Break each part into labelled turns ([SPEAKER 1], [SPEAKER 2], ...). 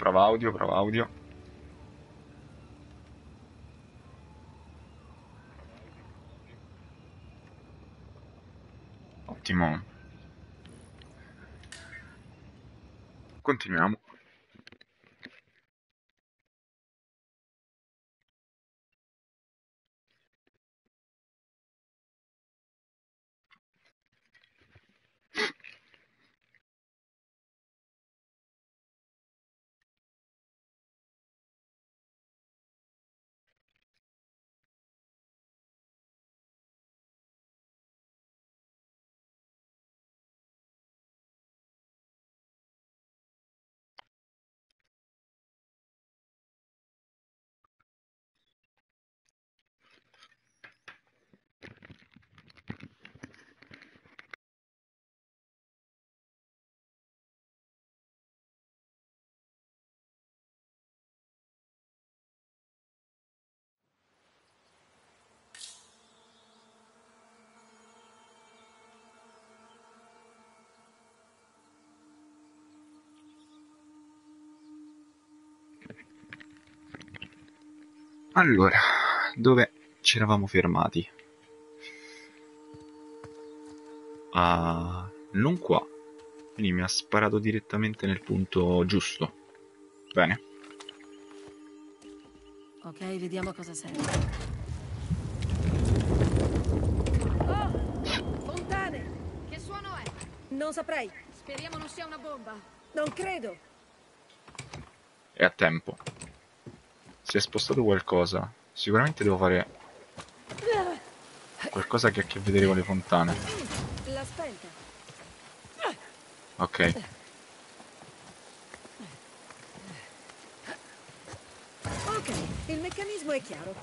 [SPEAKER 1] Prova audio, prova audio. Ottimo. Continuiamo. Allora, dove ci eravamo fermati? Non qua. Quindi mi ha sparato direttamente nel punto giusto. Bene.
[SPEAKER 2] Ok, vediamo cosa serve.
[SPEAKER 3] Oh! Fontane!
[SPEAKER 4] Che suono è?
[SPEAKER 3] Non saprei.
[SPEAKER 4] Speriamo non sia una bomba.
[SPEAKER 3] Non credo.
[SPEAKER 1] È a tempo. Si è spostato qualcosa. Sicuramente devo fare qualcosa che ha a che vedere con le fontane.
[SPEAKER 3] L'ha spenta.
[SPEAKER 1] Ok.
[SPEAKER 3] Ok, il meccanismo è chiaro.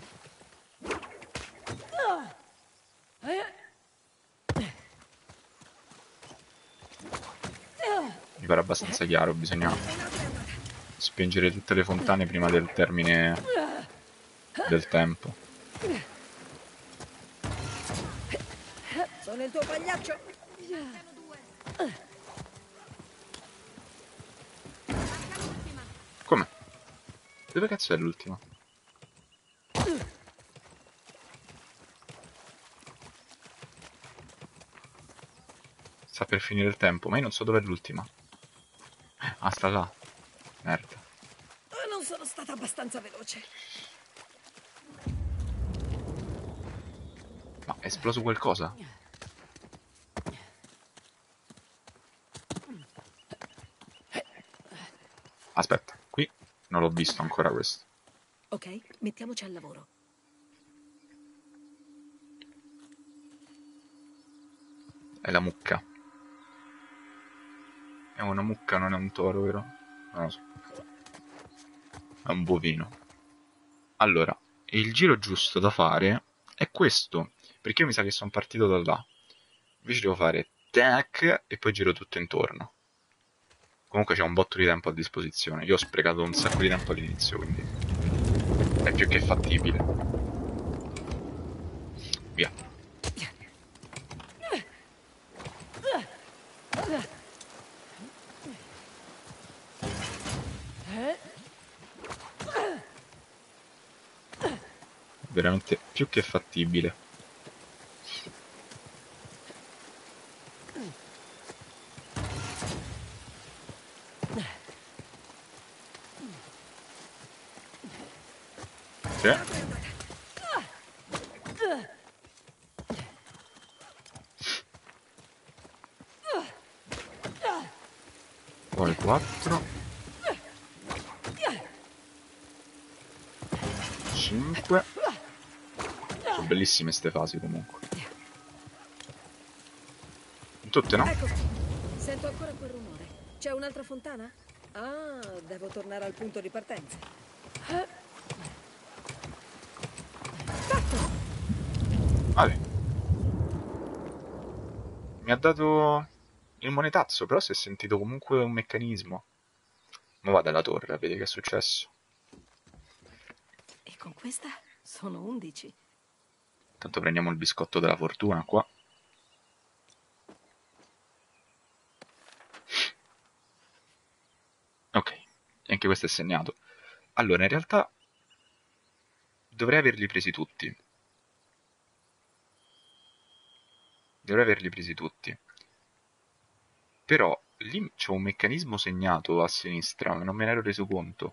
[SPEAKER 1] Mi pare abbastanza chiaro. Bisogna spengere tutte le fontane prima del termine del tempo.
[SPEAKER 3] Sono il tuo pagliaccio.
[SPEAKER 4] Mancano due. Manca l'ultima.
[SPEAKER 1] Come? Dove cazzo è l'ultima? Sta per finire il tempo, ma io non so dov'è l'ultima. Ah, sta là. Merda.
[SPEAKER 3] Non sono stata abbastanza veloce.
[SPEAKER 1] Ma è esploso qualcosa? Aspetta, qui non l'ho visto ancora questo.
[SPEAKER 3] Ok, mettiamoci al lavoro.
[SPEAKER 1] È la mucca. È una mucca, non è un toro, vero? Non lo so. È un bovino. Allora, il giro giusto da fare è questo. Perché io mi sa che sono partito da là. Invece devo fare tac e poi giro tutto intorno. Comunque c'è un botto di tempo a disposizione. Io ho sprecato un sacco di tempo all'inizio, quindi è più che fattibile. Via. Veramente più che fattibile. Sì. Poi 4 5. Sono bellissime ste fasi comunque. Tutte, no?
[SPEAKER 3] Ecco, sento ancora quel rumore. C'è un'altra fontana? Ah, devo tornare al punto di partenza. Fatto!
[SPEAKER 1] Vale. Mi ha dato il monetazzo, però si è sentito comunque un meccanismo. Ma vado alla torre, vedi che è successo.
[SPEAKER 3] E con questa sono 11.
[SPEAKER 1] Tanto prendiamo il biscotto della fortuna qua. Ok, e anche questo è segnato. Allora, in realtà dovrei averli presi tutti. Dovrei averli presi tutti. Però lì c'è un meccanismo segnato a sinistra, non me ne ero reso conto.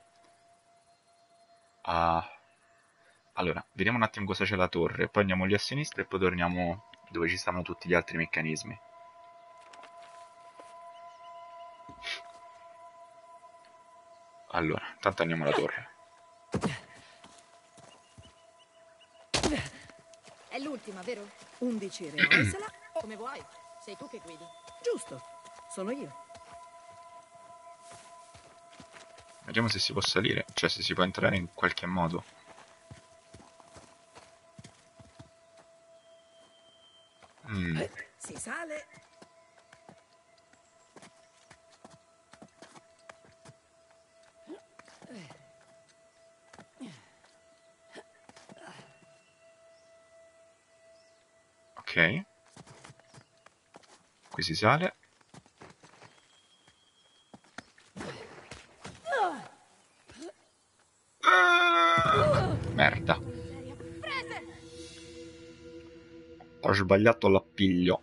[SPEAKER 1] Ah. Allora, vediamo un attimo cosa c'è la torre, poi andiamo lì a sinistra e poi torniamo dove ci stanno tutti gli altri meccanismi. Allora, intanto andiamo alla torre.
[SPEAKER 4] È l'ultima, vero?
[SPEAKER 3] 11 remorsela.
[SPEAKER 4] Come vuoi. Sei tu che guidi.
[SPEAKER 3] Giusto, sono io.
[SPEAKER 1] Vediamo se si può salire, cioè se si può entrare in qualche modo.
[SPEAKER 3] Si sale.
[SPEAKER 1] Ok. Qui si sale. Merda.
[SPEAKER 4] Prese!
[SPEAKER 1] Ho sbagliato l'appiglio.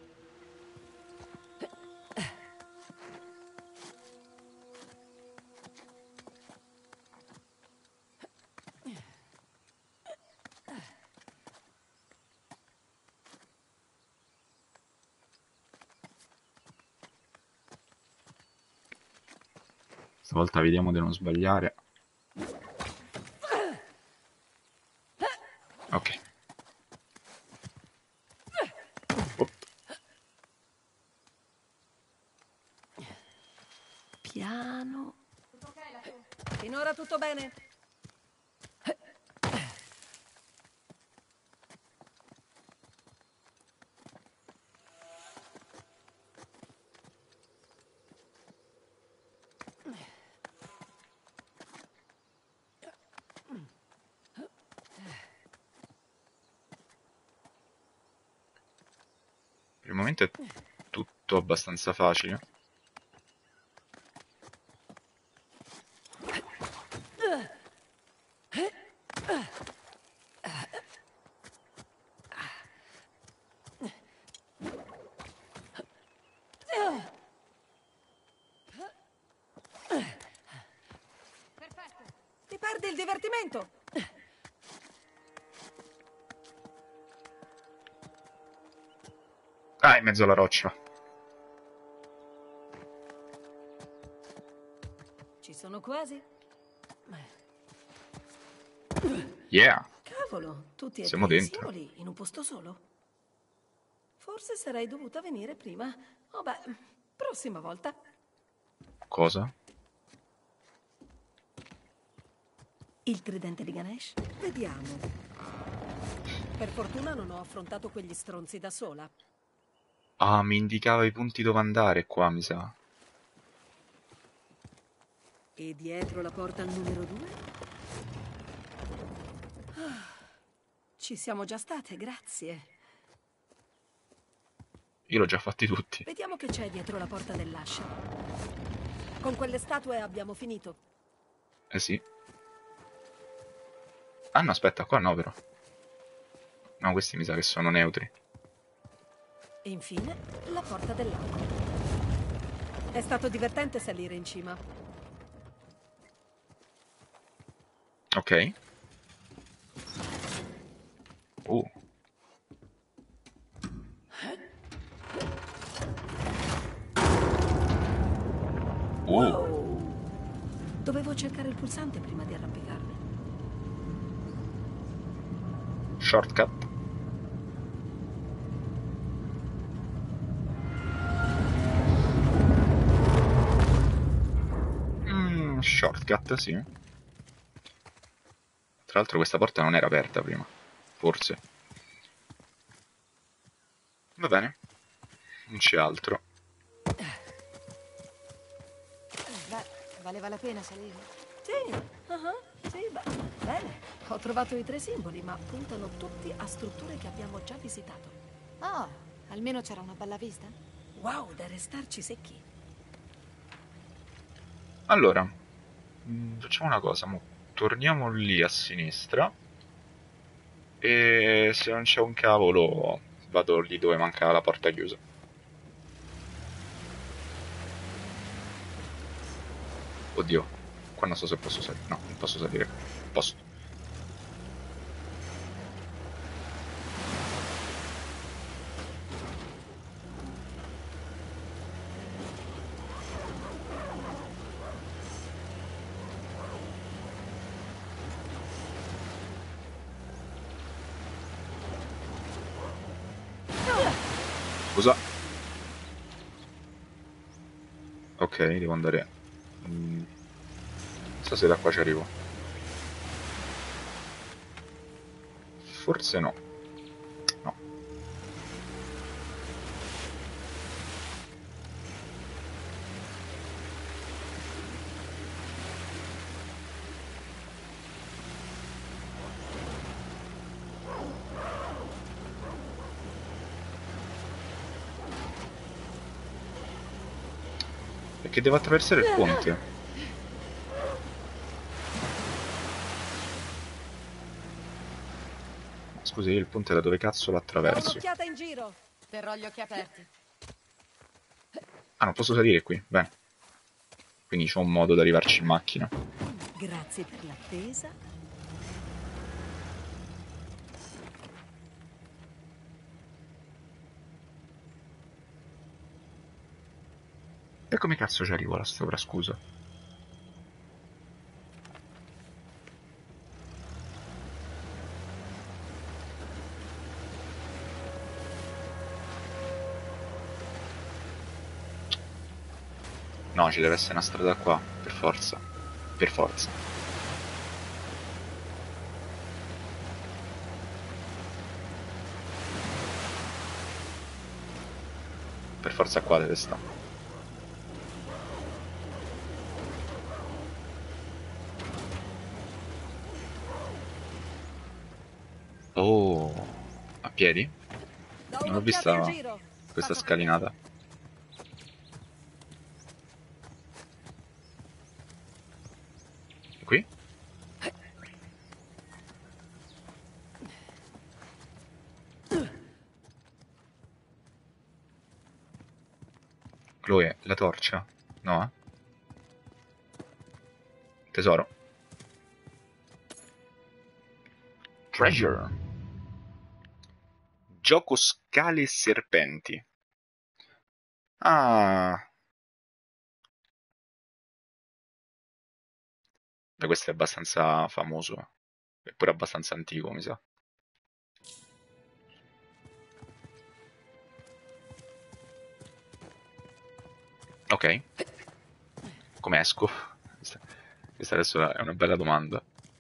[SPEAKER 1] Stavolta vediamo di non sbagliare. Ok. Oh.
[SPEAKER 3] Piano.
[SPEAKER 4] Tutto ok lassù?
[SPEAKER 3] Finora tutto bene?
[SPEAKER 1] Per il momento è tutto abbastanza facile.
[SPEAKER 4] Perfetto.
[SPEAKER 3] Ti perdi il divertimento.
[SPEAKER 1] Ah, in mezzo alla roccia.
[SPEAKER 3] Ci sono quasi.
[SPEAKER 1] Yeah.
[SPEAKER 3] Cavolo, tutti e
[SPEAKER 1] Siamo
[SPEAKER 3] tre i
[SPEAKER 1] dentro.
[SPEAKER 3] simboli in un posto solo. Forse sarei dovuta venire prima. Oh beh, prossima volta.
[SPEAKER 1] Cosa?
[SPEAKER 3] Il tridente di Ganesh? Vediamo. Per fortuna non ho affrontato quegli stronzi da sola.
[SPEAKER 1] Ah, mi indicava i punti dove andare qua, mi sa.
[SPEAKER 3] E dietro la porta al numero 2? Ci siamo già state, grazie.
[SPEAKER 1] Io l'ho già fatti tutti.
[SPEAKER 3] Vediamo che c'è dietro la porta dell'ascia. Con quelle statue abbiamo finito.
[SPEAKER 1] Eh sì. Ah no, aspetta, qua no però. No, questi mi sa che sono neutri.
[SPEAKER 3] E infine, la porta dell'acqua. È stato divertente salire in cima.
[SPEAKER 1] Ok.
[SPEAKER 3] Dovevo cercare il pulsante prima di arrampicarmi.
[SPEAKER 1] Shortcut. Shortcut, sì. Tra l'altro questa porta non era aperta prima. Forse. Va bene. Non c'è altro.
[SPEAKER 4] Beh, valeva la pena salire.
[SPEAKER 3] Sì, sì, bene. Ho trovato i 3 simboli, ma puntano tutti a strutture che abbiamo già visitato.
[SPEAKER 4] Oh, almeno c'era una bella vista.
[SPEAKER 3] Wow, da restarci secchi.
[SPEAKER 1] Allora, Facciamo una cosa, mo. Torniamo lì a sinistra e se non c'è un cavolo vado lì dove manca la porta chiusa. Oddio, qua non so se posso salire. No, non posso salire. Posso. Scusa. Ok, devo andare. Non so se da qua ci arrivo. Forse no. No. Perché devo attraversare il ponte. Scusi, il ponte da dove cazzo lo
[SPEAKER 3] Do
[SPEAKER 1] attraverso?
[SPEAKER 3] un'occhiata in giro.
[SPEAKER 4] Terrò gli occhi aperti.
[SPEAKER 1] Ah, non posso salire qui. Bene. Quindi c'è un modo di arrivarci in macchina.
[SPEAKER 3] Grazie per l'attesa.
[SPEAKER 1] E come cazzo ci arrivo là sopra, scusa? No, ci deve essere una strada qua, per forza. Per forza. Per forza qua deve stare. Oh, a piedi?
[SPEAKER 3] Do
[SPEAKER 1] Non l'ho
[SPEAKER 3] un'occhiata in
[SPEAKER 1] vista
[SPEAKER 3] giro.
[SPEAKER 1] questa
[SPEAKER 3] Faccio
[SPEAKER 1] scalinata. E qui? Chloe, la torcia? No? Tesoro? Treasure. Gioco scale e serpenti. Ah, beh, questo è abbastanza famoso. Eppure abbastanza antico, mi sa. Ok, come esco? Questa adesso è una bella domanda.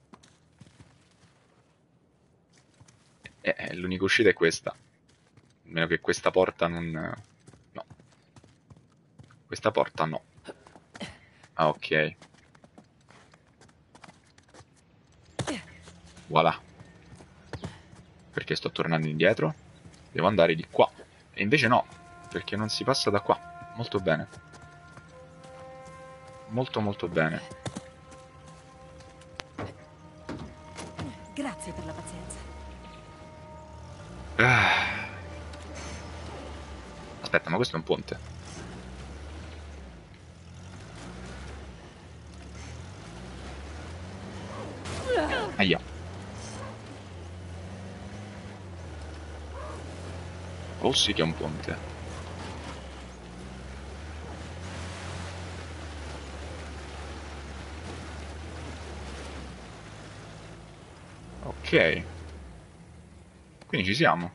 [SPEAKER 1] L'unica uscita è questa. A meno che questa porta non... No. Questa porta no. Ah, ok. Voilà. Perché sto tornando indietro? Devo andare di qua. E invece no, perché non si passa da qua. Molto bene. Molto molto bene.
[SPEAKER 3] Grazie per la pazienza.
[SPEAKER 1] Ah. Aspetta, ma questo è un ponte? Aia. Oh sì che è un ponte. Ok. Quindi ci siamo.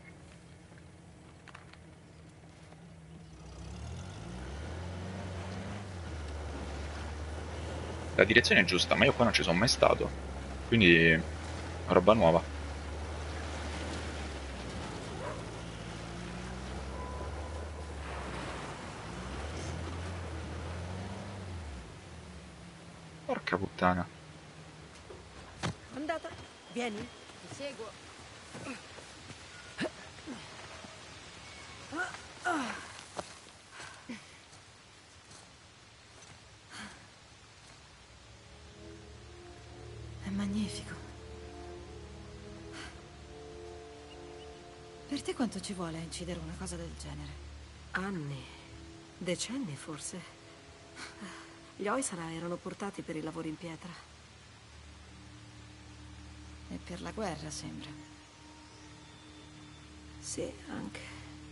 [SPEAKER 1] La direzione è giusta, ma io qua non ci sono mai stato. Quindi... roba nuova. Porca puttana.
[SPEAKER 3] Andata. Vieni.
[SPEAKER 4] Ti seguo.
[SPEAKER 2] Per te quanto ci vuole a incidere una cosa del genere?
[SPEAKER 3] Anni, decenni forse. Gli Oisara erano portati per i lavori in pietra.
[SPEAKER 2] E per la guerra, sembra.
[SPEAKER 3] Sì, anche.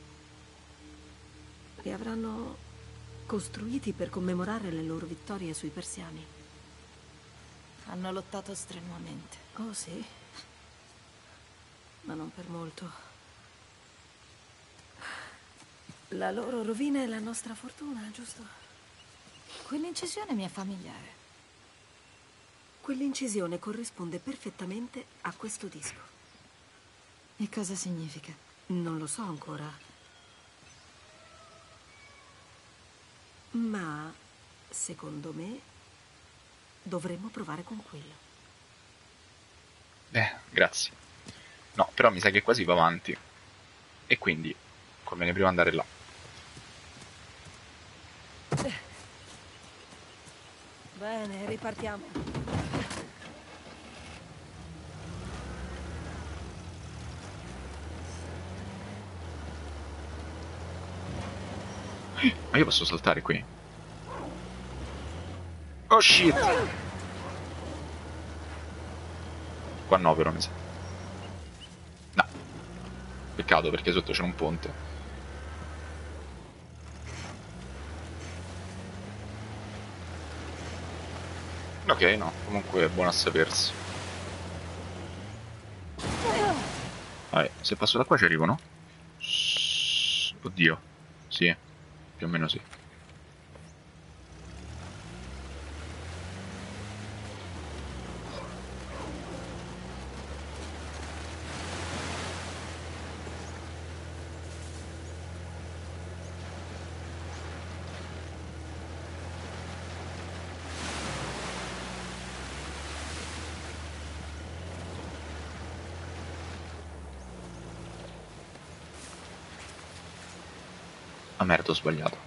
[SPEAKER 3] Li avranno costruiti per commemorare le loro vittorie sui persiani.
[SPEAKER 2] Hanno lottato strenuamente.
[SPEAKER 3] Oh sì, ma non per molto. La loro rovina è la nostra fortuna, giusto?
[SPEAKER 2] Quell'incisione mi è familiare.
[SPEAKER 3] Quell'incisione corrisponde perfettamente a questo disco.
[SPEAKER 2] E cosa significa?
[SPEAKER 3] Non lo so ancora. Ma, secondo me, dovremmo provare con quello.
[SPEAKER 1] Grazie. No, però mi sa che quasi va avanti. E quindi conviene prima andare là.
[SPEAKER 3] Bene, ripartiamo.
[SPEAKER 1] Ma io posso saltare qui? Oh shit! Qua no però mi sa. No. Peccato perché sotto c'è un ponte. Ok, no, comunque è buono a sapersi. Vabbè, se passo da qua ci arrivo, no? Oddio. Sì, più o meno sì. Ah merda, ho sbagliato.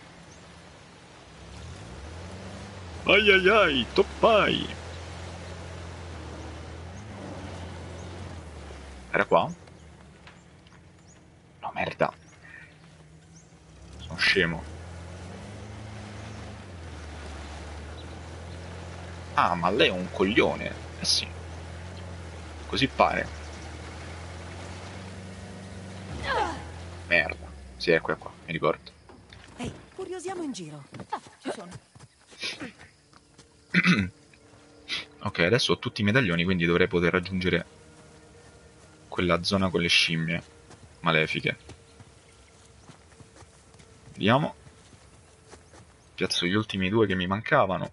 [SPEAKER 1] Ai ai ai, toppai! Era qua? No, merda. Sono scemo. Ah, ma lei è un coglione. Eh sì. Così pare. Merda. Sì, ecco qua, mi ricordo.
[SPEAKER 3] Ehi, curiosiamo in giro.
[SPEAKER 2] Ah, ci sono.
[SPEAKER 1] Ok, adesso ho tutti i medaglioni, quindi dovrei poter raggiungere quella zona con le scimmie malefiche. Vediamo. Piazzo gli ultimi due che mi mancavano.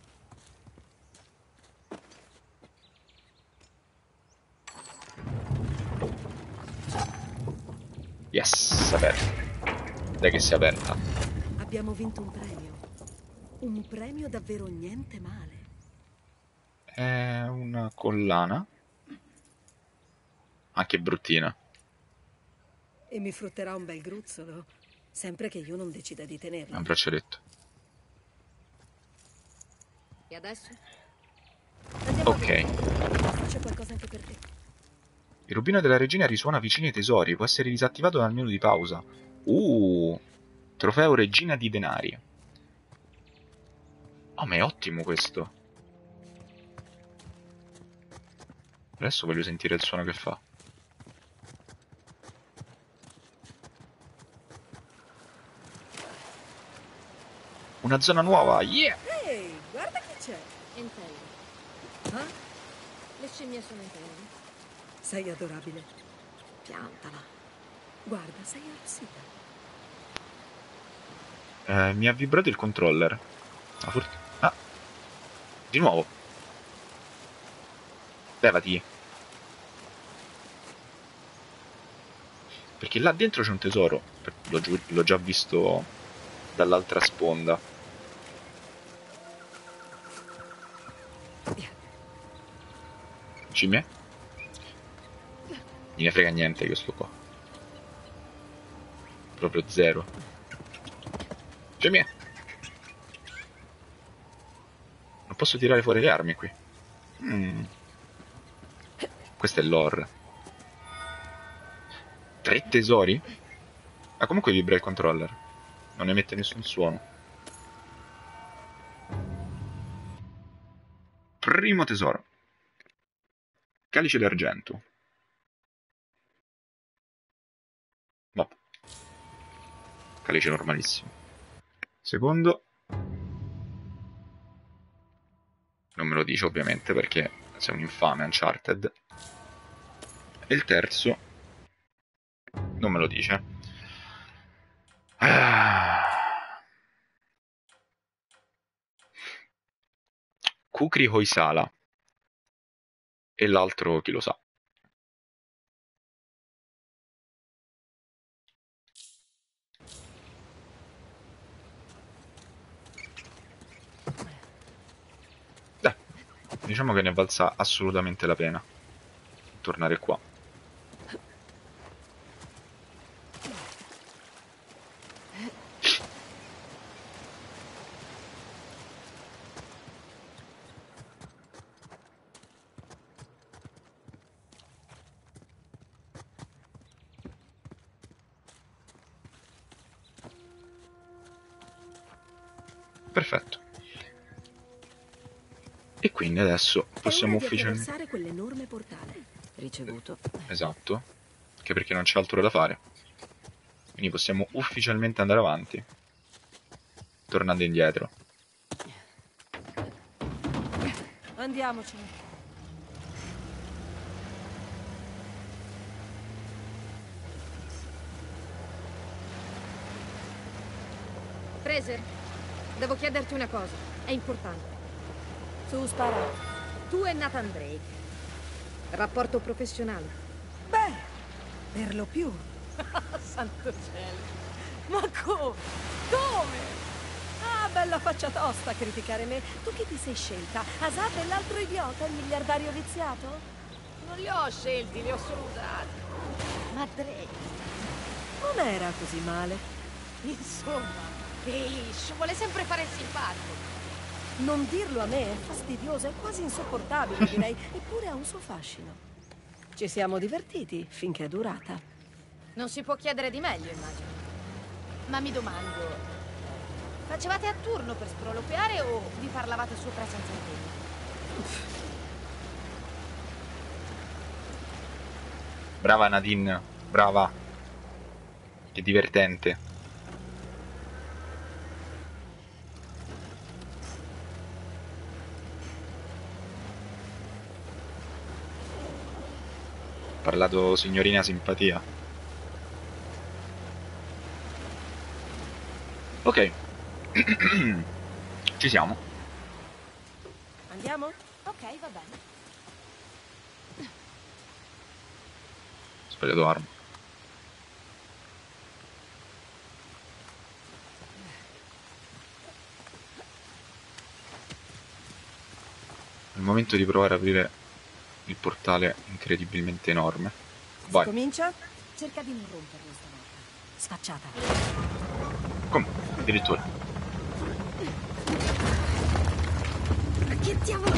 [SPEAKER 1] Yes, aperta. Dai che si è aperta.
[SPEAKER 3] Abbiamo vinto un premio. Un premio davvero niente male.
[SPEAKER 1] È una collana. Anche bruttina.
[SPEAKER 3] E mi frutterà un bel gruzzolo, sempre che io non decida di
[SPEAKER 1] È
[SPEAKER 3] tenerlo.
[SPEAKER 1] un braccialetto.
[SPEAKER 4] E adesso?
[SPEAKER 1] Ok.
[SPEAKER 3] C'è qualcosa anche per te.
[SPEAKER 1] Il rubino della regina risuona vicino ai tesori. Può essere disattivato dal menu di pausa. Trofeo regina di denari. Oh, ma è ottimo questo. Adesso voglio sentire il suono che fa. Una zona nuova, yeah!
[SPEAKER 3] Ehi, guarda chi c'è.
[SPEAKER 4] Intendo.
[SPEAKER 3] Ah,
[SPEAKER 4] Le scimmie sono intende.
[SPEAKER 3] sei adorabile. Piantala. Guarda, sei arrossita.
[SPEAKER 1] Mi ha vibrato il controller. Ah, di nuovo. Levati. Perché là dentro c'è un tesoro. L'ho già visto dall'altra sponda. Scimmie? Non ne frega niente io sto qua. Proprio zero. Scimmie! Non posso tirare fuori le armi qui. Questo è l'or. 3 tesori? Ah, comunque vibra il controller. Non emette nessun suono. Primo tesoro. Calice d'argento. Vabbè. Calice normalissimo. Secondo. Non me lo dice ovviamente perché sei un infame Uncharted. E il terzo. Non me lo dice. Kukri Hoysala. E l'altro chi lo sa. Diciamo che ne è valsa assolutamente la pena tornare qua. Perfetto. E quindi adesso possiamo
[SPEAKER 3] È ora di
[SPEAKER 1] ufficialmente...
[SPEAKER 3] attraversare quell'enorme portale.
[SPEAKER 2] Ricevuto.
[SPEAKER 1] Esatto. Anche perché non c'è altro da fare. Quindi possiamo ufficialmente andare avanti. Tornando indietro.
[SPEAKER 3] Andiamocene.
[SPEAKER 4] Fraser, devo chiederti una cosa. È importante.
[SPEAKER 3] Su, spara.
[SPEAKER 4] Tu e Nathan Drake. Rapporto professionale.
[SPEAKER 3] Beh, per lo più. Santo cielo. Ma come? Come? Ah, bella faccia tosta a criticare me. Tu chi ti sei scelta? Asad e l'altro idiota, il miliardario viziato?
[SPEAKER 4] Non li ho scelti, li ho solo usati.
[SPEAKER 2] Ma Drake,
[SPEAKER 3] Non era così male.
[SPEAKER 4] Insomma, Ish, vuole sempre fare il simpatico.
[SPEAKER 3] Non dirlo a me è fastidioso, è quasi insopportabile, direi. Eppure ha un suo fascino. Ci siamo divertiti finché è durata.
[SPEAKER 4] Non si può chiedere di meglio, immagino.
[SPEAKER 2] ma mi domando, facevate a turno per sproloquiare o vi parlavate sopra senza impegno?
[SPEAKER 1] Brava Nadine. Brava. Che divertente. Parlato signorina simpatia. Ok. Ci siamo.
[SPEAKER 3] Andiamo?
[SPEAKER 2] Ok, va bene.
[SPEAKER 1] Sbagliato arma. È il momento di provare a aprire il portale incredibilmente enorme. Vai.
[SPEAKER 3] Comincia? Cerca di non romperlo stavolta. Sfacciata.
[SPEAKER 1] Come? Addirittura.
[SPEAKER 3] Che diavolo?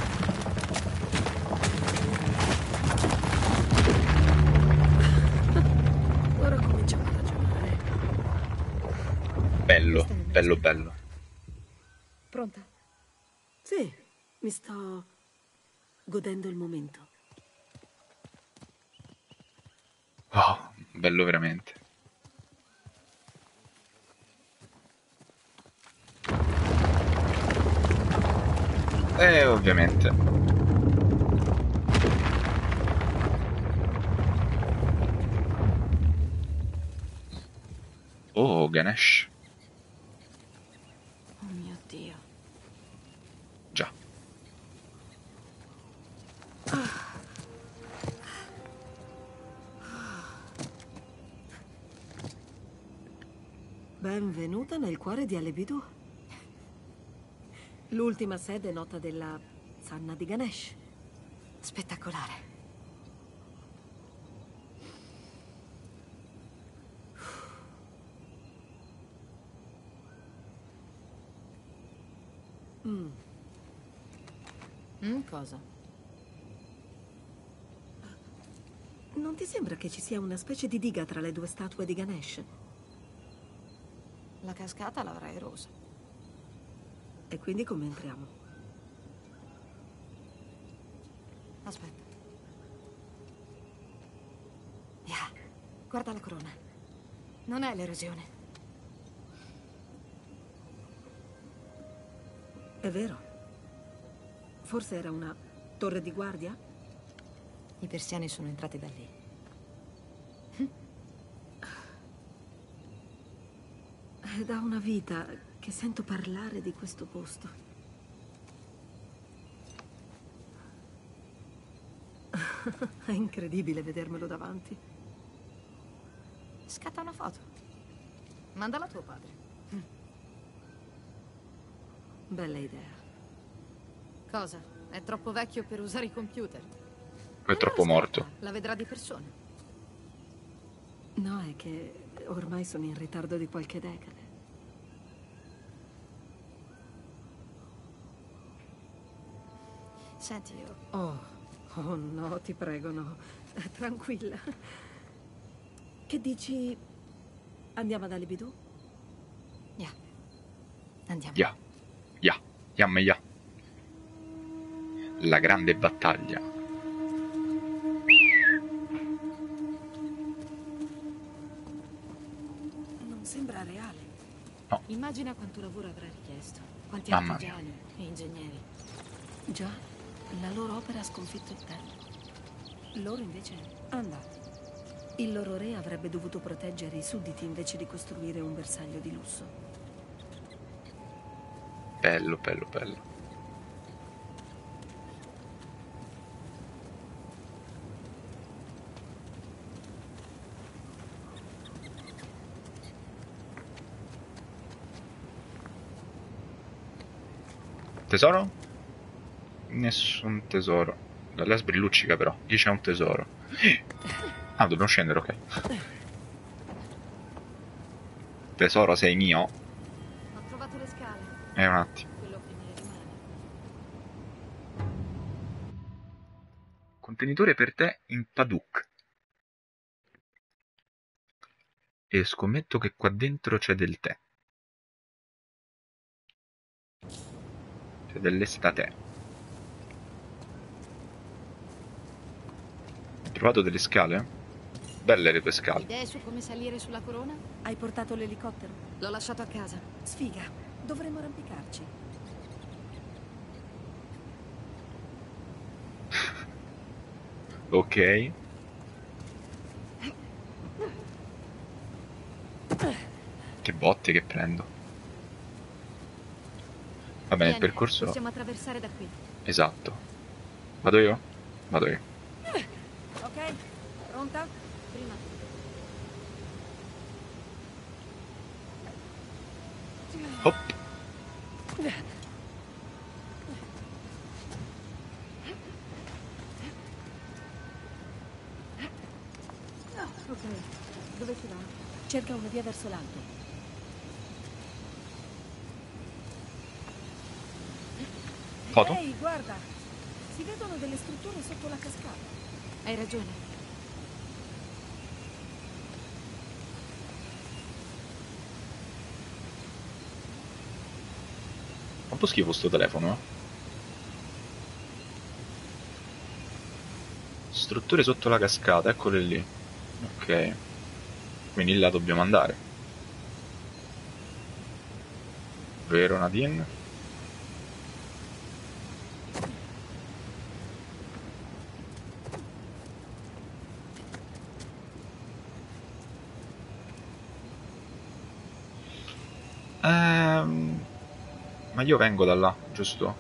[SPEAKER 3] Ora cominciamo a ragionare.
[SPEAKER 1] Bello, bello, bello.
[SPEAKER 4] Pronta?
[SPEAKER 3] Sì, mi sto godendo il momento.
[SPEAKER 1] Oh, bello veramente. Ovviamente. Oh, Ganesh.
[SPEAKER 2] Oh mio Dio.
[SPEAKER 1] Già.
[SPEAKER 3] Benvenuta nel cuore di Alebidu. L'ultima sede nota della Sanna di Ganesh.
[SPEAKER 2] Spettacolare. Cosa?
[SPEAKER 3] Non ti sembra che ci sia una specie di diga tra le due statue di Ganesh?
[SPEAKER 2] La cascata l'avrà erosa.
[SPEAKER 3] E quindi come entriamo?
[SPEAKER 2] Aspetta. Yeah. Guarda la corona. Non è l'erosione.
[SPEAKER 3] È vero. Forse era una torre di guardia?
[SPEAKER 2] I persiani sono entrati da lì.
[SPEAKER 3] È da una vita che sento parlare di questo posto. È incredibile vedermelo davanti.
[SPEAKER 2] Scatta una foto. Mandala a tuo padre.
[SPEAKER 3] Bella idea.
[SPEAKER 2] Cosa? È troppo vecchio per usare i computer?
[SPEAKER 1] È troppo morto.
[SPEAKER 2] La vedrà di persona.
[SPEAKER 3] No, è che ormai sono in ritardo di qualche decade.
[SPEAKER 2] Senti, io...
[SPEAKER 3] Oh no, ti prego, no. Tranquilla. Che dici? Andiamo ad Alibidù?
[SPEAKER 2] Yeah. Andiamo.
[SPEAKER 1] Ya. Ya. Yam ya. La grande battaglia.
[SPEAKER 3] Non sembra reale.
[SPEAKER 2] Immagina quanto lavoro avrà richiesto. Quanti
[SPEAKER 1] Mamma
[SPEAKER 2] artigiani e ingegneri.
[SPEAKER 3] Già, la loro opera ha sconfitto il tempo. Loro invece andati. Il loro re avrebbe dovuto proteggere i sudditi invece di costruire un bersaglio di lusso.
[SPEAKER 1] Bello, bello, bello. Tesoro? Nessun tesoro. La Lesbri luccica però. Lì c'è un tesoro. Ah, dobbiamo scendere, ok. Tesoro, sei mio?
[SPEAKER 2] Ho trovato le scale.
[SPEAKER 1] Un attimo.
[SPEAKER 2] Quello che ne rimane.
[SPEAKER 1] Contenitore per te in Paduk. E scommetto che qua dentro c'è del tè. C'è dell'estate. Hai trovato delle scale? Belle le tue scale.
[SPEAKER 2] Idee su come salire sulla corona?
[SPEAKER 3] Hai portato l'elicottero?
[SPEAKER 2] L'ho lasciato a casa.
[SPEAKER 3] Sfiga, dovremmo arrampicarci.
[SPEAKER 1] Ok. Che botte che prendo. Va bene, il
[SPEAKER 2] Vieni,
[SPEAKER 1] percorso...
[SPEAKER 2] possiamo attraversare da qui.
[SPEAKER 1] Esatto. Vado io? Vado io.
[SPEAKER 3] Ok, pronta?
[SPEAKER 2] Prima.
[SPEAKER 1] Hop.
[SPEAKER 3] Ok, dove si va? Cerca una via verso l'alto.
[SPEAKER 1] Foto?
[SPEAKER 3] Ehi, guarda! Si vedono delle strutture sotto la cascata.
[SPEAKER 2] Hai ragione.
[SPEAKER 1] Fa un po' schifo sto telefono, eh? Strutture sotto la cascata, eccole lì. Ok. Quindi là dobbiamo andare. Vero, Nadine? Ma io vengo da là, giusto?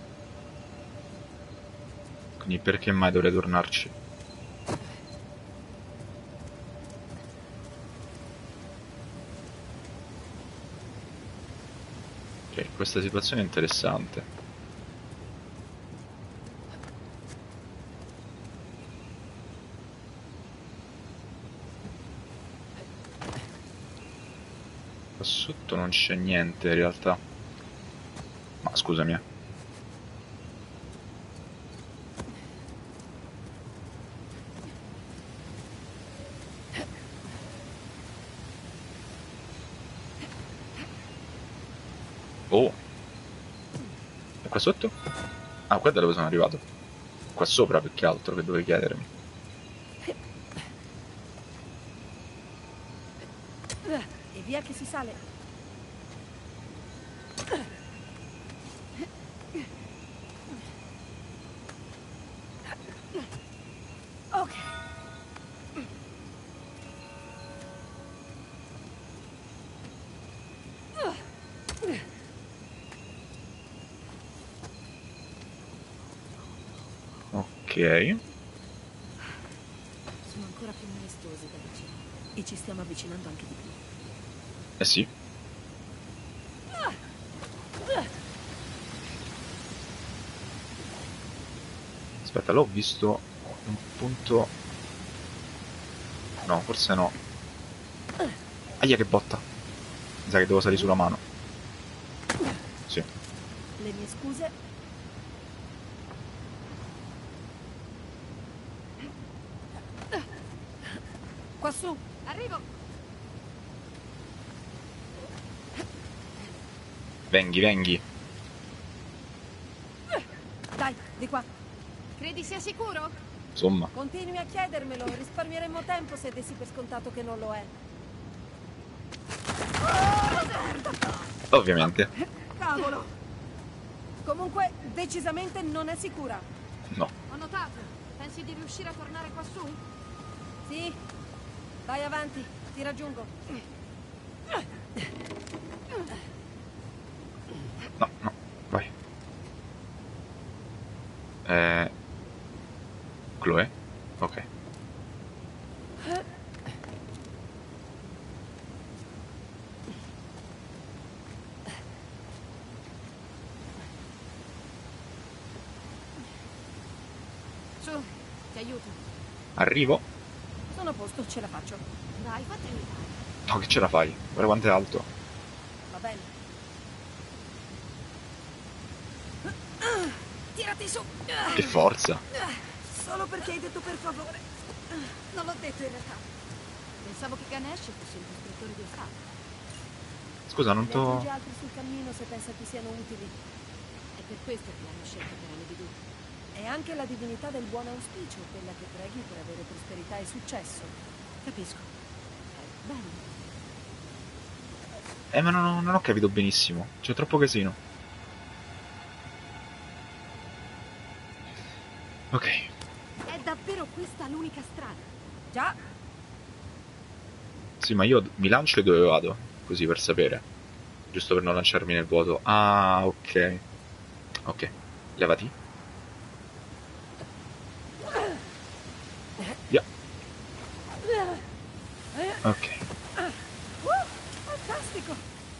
[SPEAKER 1] Quindi perché mai dovrei tornarci? Ok, questa situazione è interessante. Qua sotto non c'è niente in realtà. Ma scusami. Oh. E qua sotto? Ah, qua è da dove sono arrivato. Qua sopra più che altro che dovevi chiedermi.
[SPEAKER 3] E via che si sale. Ok.
[SPEAKER 1] Ok.
[SPEAKER 2] Sono ancora più maestosi da vicino.
[SPEAKER 3] E ci stiamo avvicinando anche di più.
[SPEAKER 1] Eh sì. Aspetta, l'ho visto un punto... No, forse no. Aia, che botta. Mi sa che devo salire sulla mano. Sì.
[SPEAKER 3] Le mie scuse. Quassù.
[SPEAKER 4] Arrivo!
[SPEAKER 1] Venghi, venghi.
[SPEAKER 3] Dai, di qua.
[SPEAKER 4] Credi sia sicuro?
[SPEAKER 1] Insomma.
[SPEAKER 3] Continui a chiedermelo, risparmieremmo tempo se dessi per scontato che non lo è.
[SPEAKER 1] Ovviamente.
[SPEAKER 3] Cavolo! Comunque, decisamente non è sicura.
[SPEAKER 1] No.
[SPEAKER 4] Ho notato. Pensi di riuscire a tornare qua su?
[SPEAKER 3] Sì? Vai avanti, ti raggiungo.
[SPEAKER 1] No, no. Vai. Chloe? Ok.
[SPEAKER 4] Su, ti aiuto.
[SPEAKER 1] Arrivo.
[SPEAKER 3] Sono a posto, ce la faccio.
[SPEAKER 4] Dai, fatti aiutare.
[SPEAKER 1] No, che ce la fai? Guarda quanto è alto.
[SPEAKER 3] Va bene. Tirati su.
[SPEAKER 1] Che forza.
[SPEAKER 3] Solo perché hai detto per favore. Non l'ho detto in realtà.
[SPEAKER 4] Pensavo che Ganesh fosse il costruttore di ostacoli.
[SPEAKER 1] Scusa, non
[SPEAKER 3] Ne
[SPEAKER 1] t'ho...
[SPEAKER 3] aggiungi altri sul cammino se pensa ti siano utili.
[SPEAKER 4] È per questo che l'hanno scelto per Lady Duke.
[SPEAKER 3] È anche la divinità del buon auspicio, quella che preghi per avere prosperità e successo.
[SPEAKER 4] Capisco. È bello.
[SPEAKER 1] Ma non ho capito benissimo. C'è troppo casino. Ok.
[SPEAKER 4] È davvero questa l'unica strada?
[SPEAKER 3] Già,
[SPEAKER 1] Sì, ma io mi lancio e dove vado? Così per sapere. Giusto per non lanciarmi nel vuoto. Ah, ok. Ok. Levati. Via. Ok.
[SPEAKER 3] fantastico.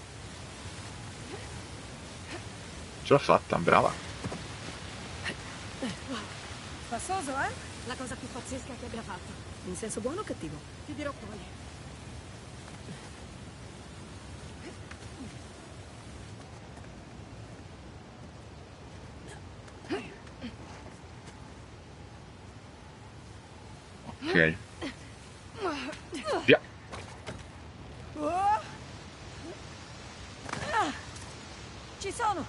[SPEAKER 1] Ce l'ho fatta, brava.
[SPEAKER 3] Spassoso, eh?
[SPEAKER 4] La cosa più pazzesca che abbia fatto.
[SPEAKER 3] In senso buono o cattivo?
[SPEAKER 4] Ti dirò poi.
[SPEAKER 1] Ok. Via.
[SPEAKER 3] Ci sono.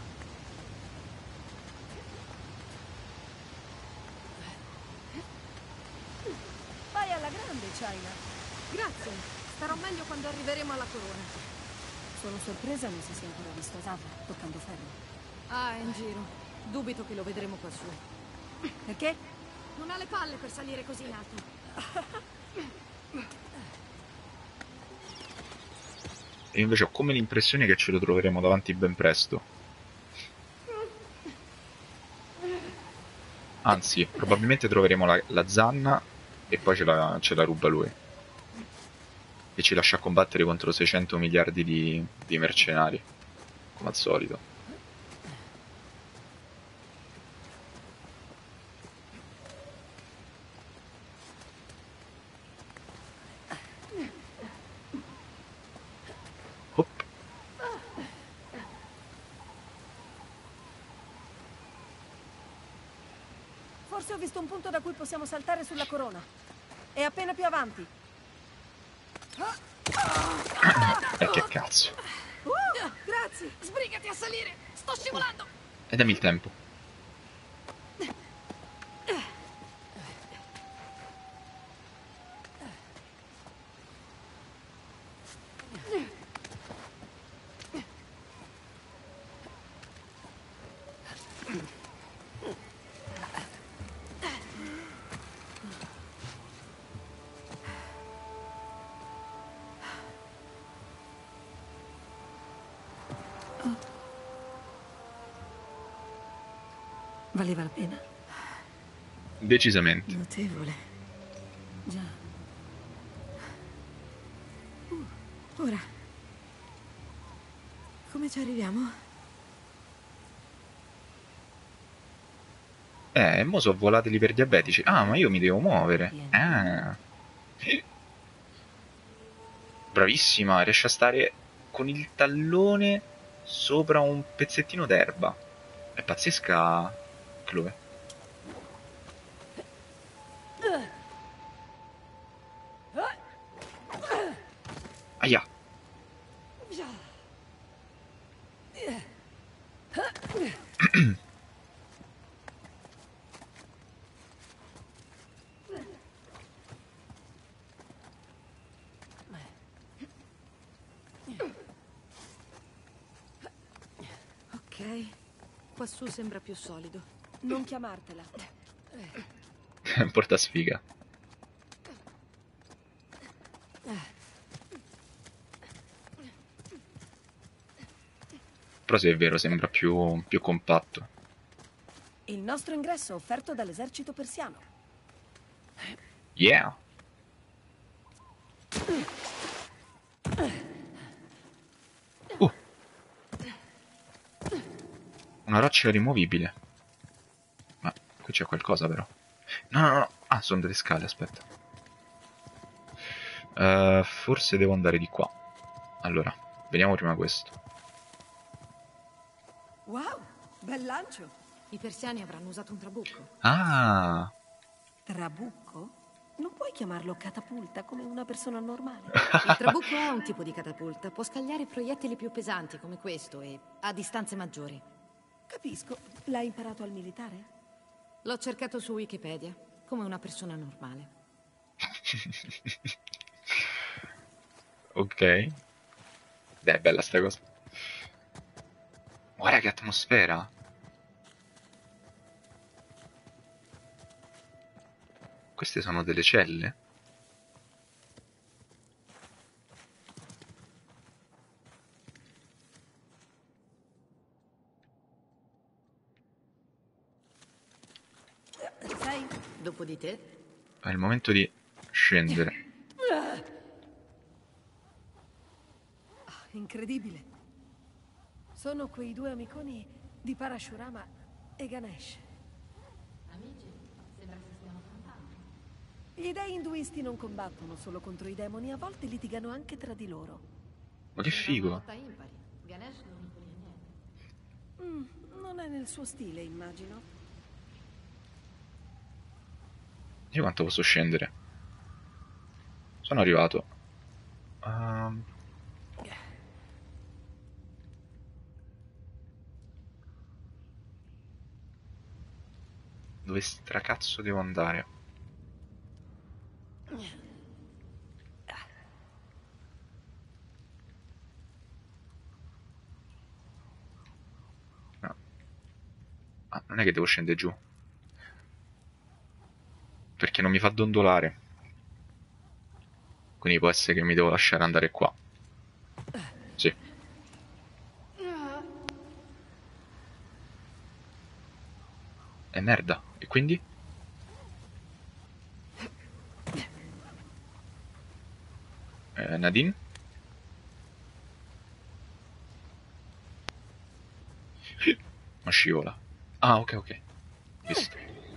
[SPEAKER 3] Vai alla grande, China.
[SPEAKER 4] Grazie. Starò meglio quando arriveremo alla corona.
[SPEAKER 3] Sono sorpresa non si sia ancora visto Asaf toccando ferro.
[SPEAKER 4] Ah, è in giro. Dubito che lo vedremo qua su.
[SPEAKER 3] Perché?
[SPEAKER 4] Non ha le palle per salire così in alto.
[SPEAKER 1] E invece ho come l'impressione che ce lo troveremo davanti ben presto. Anzi, probabilmente troveremo la zanna e poi ce la ruba lui. E ci lascia combattere contro 600 miliardi di mercenari, come al solito. Hop.
[SPEAKER 3] Forse ho visto un punto da cui possiamo saltare sulla corona. È appena più avanti.
[SPEAKER 1] E che cazzo.
[SPEAKER 3] Grazie. ragazzi, sbrigati a salire! Sto scivolando!
[SPEAKER 1] E dammi il tempo.
[SPEAKER 3] Valeva la pena?
[SPEAKER 1] Decisamente.
[SPEAKER 3] Notevole. Già. Ora. Come ci arriviamo?
[SPEAKER 1] Mo so volatili per diabetici. Ah, ma io mi devo muovere. Ah. Bravissima, riesce a stare con il tallone sopra un pezzettino d'erba. È pazzesca, Chloe. Aia.
[SPEAKER 3] Ok. Quassù sembra più solido. Non chiamartela.
[SPEAKER 1] Porta sfiga. Però se è vero, sembra più compatto.
[SPEAKER 3] Il nostro ingresso è offerto dall'esercito persiano.
[SPEAKER 1] Yeah. Una roccia rimovibile. Ma qui c'è qualcosa però. No. Ah, sono delle scale, aspetta. Forse devo andare di qua. Allora, vediamo prima questo.
[SPEAKER 3] Wow, bel lancio.
[SPEAKER 4] I persiani avranno usato un trabucco.
[SPEAKER 1] Ah!
[SPEAKER 3] Trabucco? Non puoi chiamarlo catapulta come una persona normale.
[SPEAKER 4] Il trabucco è un tipo di catapulta. Può scagliare proiettili più pesanti come questo e a distanze maggiori.
[SPEAKER 3] Capisco. L'hai imparato al militare?
[SPEAKER 4] L'ho cercato su Wikipedia, come una persona normale.
[SPEAKER 1] Ok. Beh, è bella sta cosa. Guarda che atmosfera. Queste sono delle celle?
[SPEAKER 3] Sei?
[SPEAKER 4] Dopo di te?
[SPEAKER 1] È il momento di scendere.
[SPEAKER 3] Incredibile. Sono quei due amiconi di Parashurama e Ganesh.
[SPEAKER 4] Amici, sembra che si stiano cantando.
[SPEAKER 3] Gli dei induisti non combattono solo contro i demoni, a volte litigano anche tra di loro.
[SPEAKER 1] Ma che
[SPEAKER 4] Una
[SPEAKER 1] figo.
[SPEAKER 4] lotta impari. Ganesh non impone niente.
[SPEAKER 3] Non è nel suo stile, immagino.
[SPEAKER 1] Io quanto posso scendere? Sono arrivato. Dove stracazzo devo andare? No. Ah, non è che devo scendere giù. Perché non mi fa dondolare. Quindi può essere che mi devo lasciare andare qua. Sì. È merda. E quindi? Nadine? Ma scivola. Ah, ok. Visto.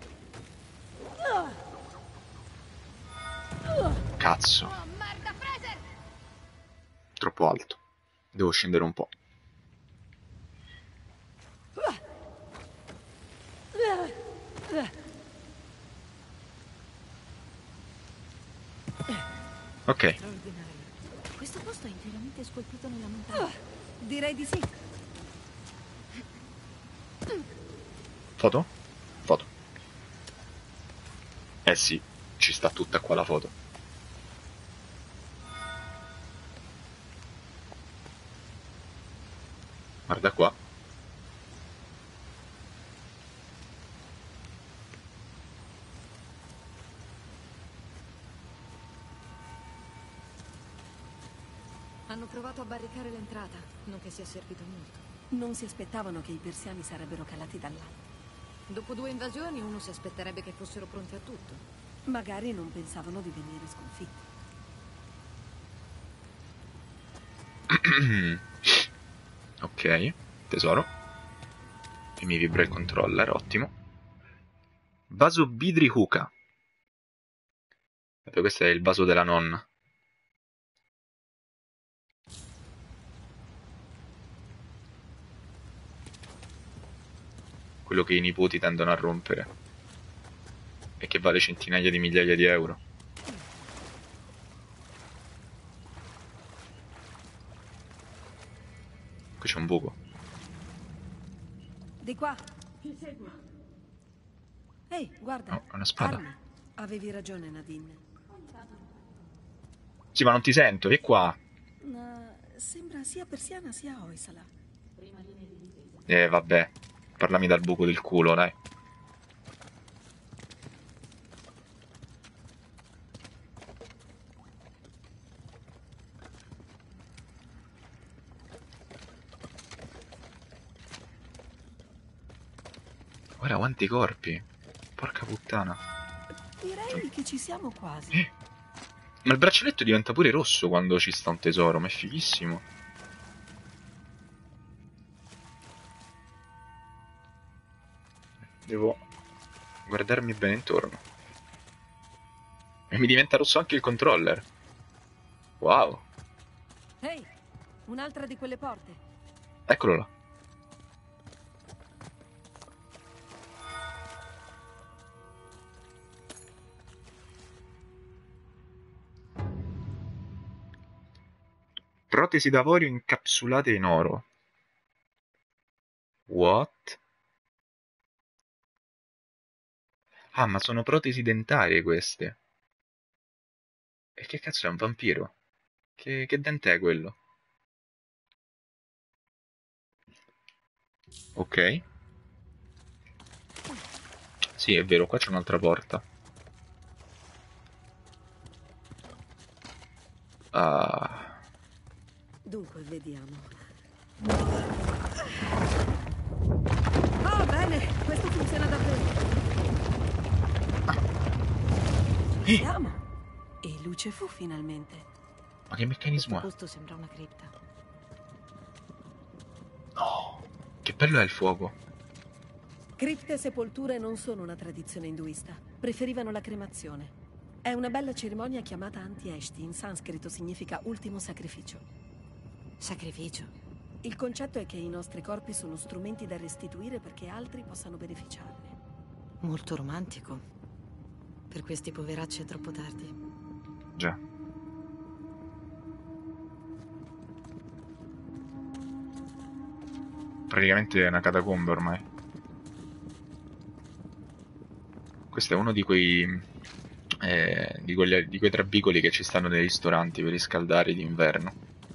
[SPEAKER 1] Cazzo.
[SPEAKER 2] Oh, merda, Fraser!
[SPEAKER 1] Troppo alto. Devo scendere un po'. Ok.
[SPEAKER 4] Straordinario. Questo posto è interamente scolpito nella montagna.
[SPEAKER 3] Direi di sì.
[SPEAKER 1] Foto? Foto. Eh sì, ci sta tutta qua la foto. Guarda qua.
[SPEAKER 4] Hanno provato a barricare l'entrata, non che sia servito a molto.
[SPEAKER 3] Non si aspettavano che i persiani sarebbero calati dall'alto.
[SPEAKER 4] Dopo 2 invasioni uno si aspetterebbe che fossero pronti a tutto.
[SPEAKER 3] Magari non pensavano di venire sconfitti.
[SPEAKER 1] Ok, tesoro. E mi vibra il controller, ottimo. Vaso Bidri Huka. Questo è il vaso della nonna. Quello che i nipoti tendono a rompere. E che vale centinaia di migliaia di euro. Qui c'è un buco.
[SPEAKER 3] Di qua. Ti seguo. Ehi, guarda.
[SPEAKER 1] Oh, è una spada.
[SPEAKER 3] Armi. Avevi ragione, Nadine.
[SPEAKER 1] Sì, ma non ti sento, vieni qua.
[SPEAKER 3] Sembra sia persiana sia Hoysala.
[SPEAKER 1] Vabbè. Parlami dal buco del culo, dai. Guarda quanti corpi. Porca puttana.
[SPEAKER 3] Direi che ci siamo quasi.
[SPEAKER 1] Ma il braccialetto diventa pure rosso quando ci sta un tesoro, ma è fighissimo. Devo guardarmi bene intorno. E mi diventa rosso anche il controller. Wow.
[SPEAKER 3] Ehi, un'altra di quelle porte.
[SPEAKER 1] Eccolo là. Protesi d'avorio incapsulate in oro. What? Ah, ma sono protesi dentarie queste. E che cazzo è un vampiro? Che dente è quello? Ok. Sì, è vero, qua c'è un'altra porta. Ah.
[SPEAKER 3] Dunque, vediamo. Ah, bene, questo funziona davvero. Ci siamo. E luce fu finalmente.
[SPEAKER 1] Ma che meccanismo
[SPEAKER 4] Questo
[SPEAKER 1] è?
[SPEAKER 4] posto sembra una cripta.
[SPEAKER 1] No. Che bello è il fuoco.
[SPEAKER 3] Cripte e sepolture non sono una tradizione induista. Preferivano la cremazione. È una bella cerimonia chiamata Anti-Eshti. In sanscrito significa ultimo sacrificio.
[SPEAKER 4] Sacrificio.
[SPEAKER 3] Il concetto è che i nostri corpi sono strumenti da restituire perché altri possano beneficiarne.
[SPEAKER 4] Molto romantico. Per questi poveracci è troppo tardi.
[SPEAKER 1] Già. Praticamente è una catacomba ormai. Questo è uno di quei di quei trabicoli che ci stanno nei ristoranti per riscaldare d'inverno.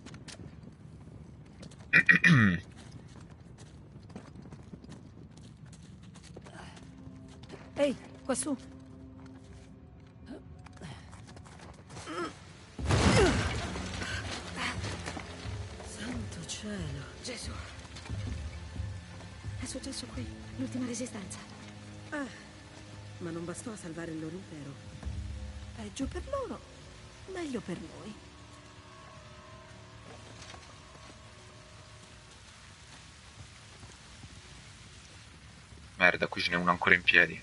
[SPEAKER 3] Ehi, quassù. Santo cielo.
[SPEAKER 4] Gesù. È successo qui. L'ultima resistenza.
[SPEAKER 3] Ah, ma non bastò a salvare il loro impero. Peggio per loro, meglio per noi.
[SPEAKER 1] Merda, qui ce n'è uno ancora in piedi.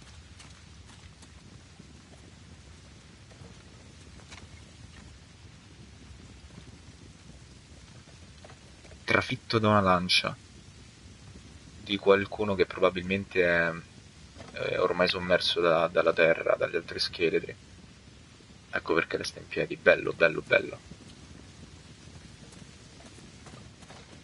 [SPEAKER 1] Trafitto da una lancia. Di qualcuno che probabilmente è ormai sommerso dalla terra, dagli altri scheletri. Ecco perché resta in piedi. Bello, bello, bello.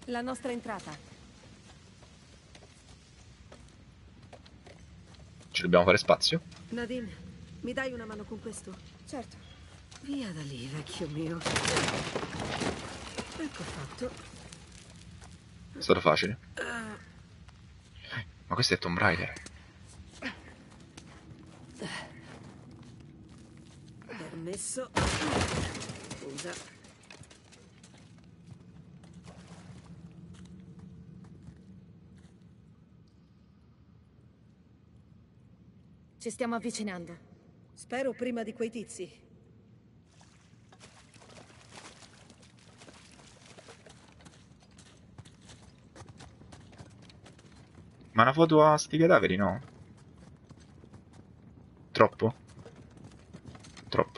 [SPEAKER 3] La nostra entrata.
[SPEAKER 1] Ci dobbiamo fare spazio?
[SPEAKER 3] Nadine, mi dai una mano con questo?
[SPEAKER 2] Certo.
[SPEAKER 3] Via da lì, vecchio mio. Ecco fatto.
[SPEAKER 1] È stato facile. Ma questo è Tomb Raider.
[SPEAKER 3] Permesso. Scusa.
[SPEAKER 2] Ci stiamo avvicinando.
[SPEAKER 3] Spero prima di quei tizi.
[SPEAKER 1] Ma una foto a sti cadaveri, no? Troppo? Troppo.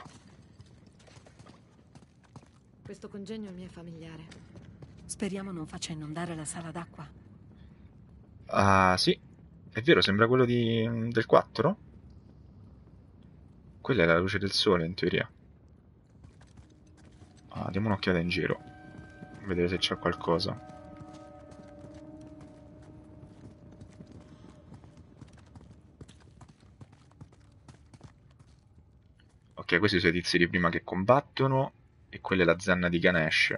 [SPEAKER 4] Questo congegno mi è familiare.
[SPEAKER 3] Speriamo non faccia inondare la sala d'acqua.
[SPEAKER 1] Ah, sì. È vero, sembra quello del 4? Quella è la luce del sole, in teoria. Ah, diamo un'occhiata in giro. Vedere se c'è qualcosa. Ok, questi sono i tizi di prima che combattono. E quella è la zanna di Ganesh.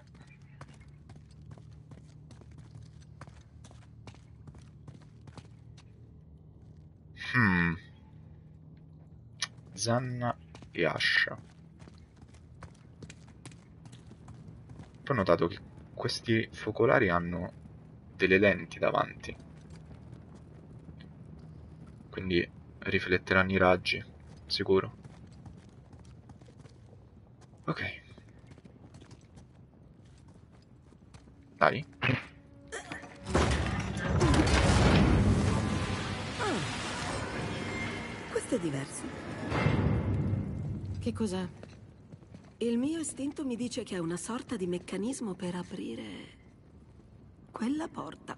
[SPEAKER 1] Hmm. Zanna e ascia. Poi ho notato che questi focolari hanno delle lenti davanti. Quindi rifletteranno i raggi, sicuro. Ok. Dai.
[SPEAKER 3] Questo è diverso.
[SPEAKER 4] Che cos'è?
[SPEAKER 3] Il mio istinto mi dice che è una sorta di meccanismo per aprire quella porta.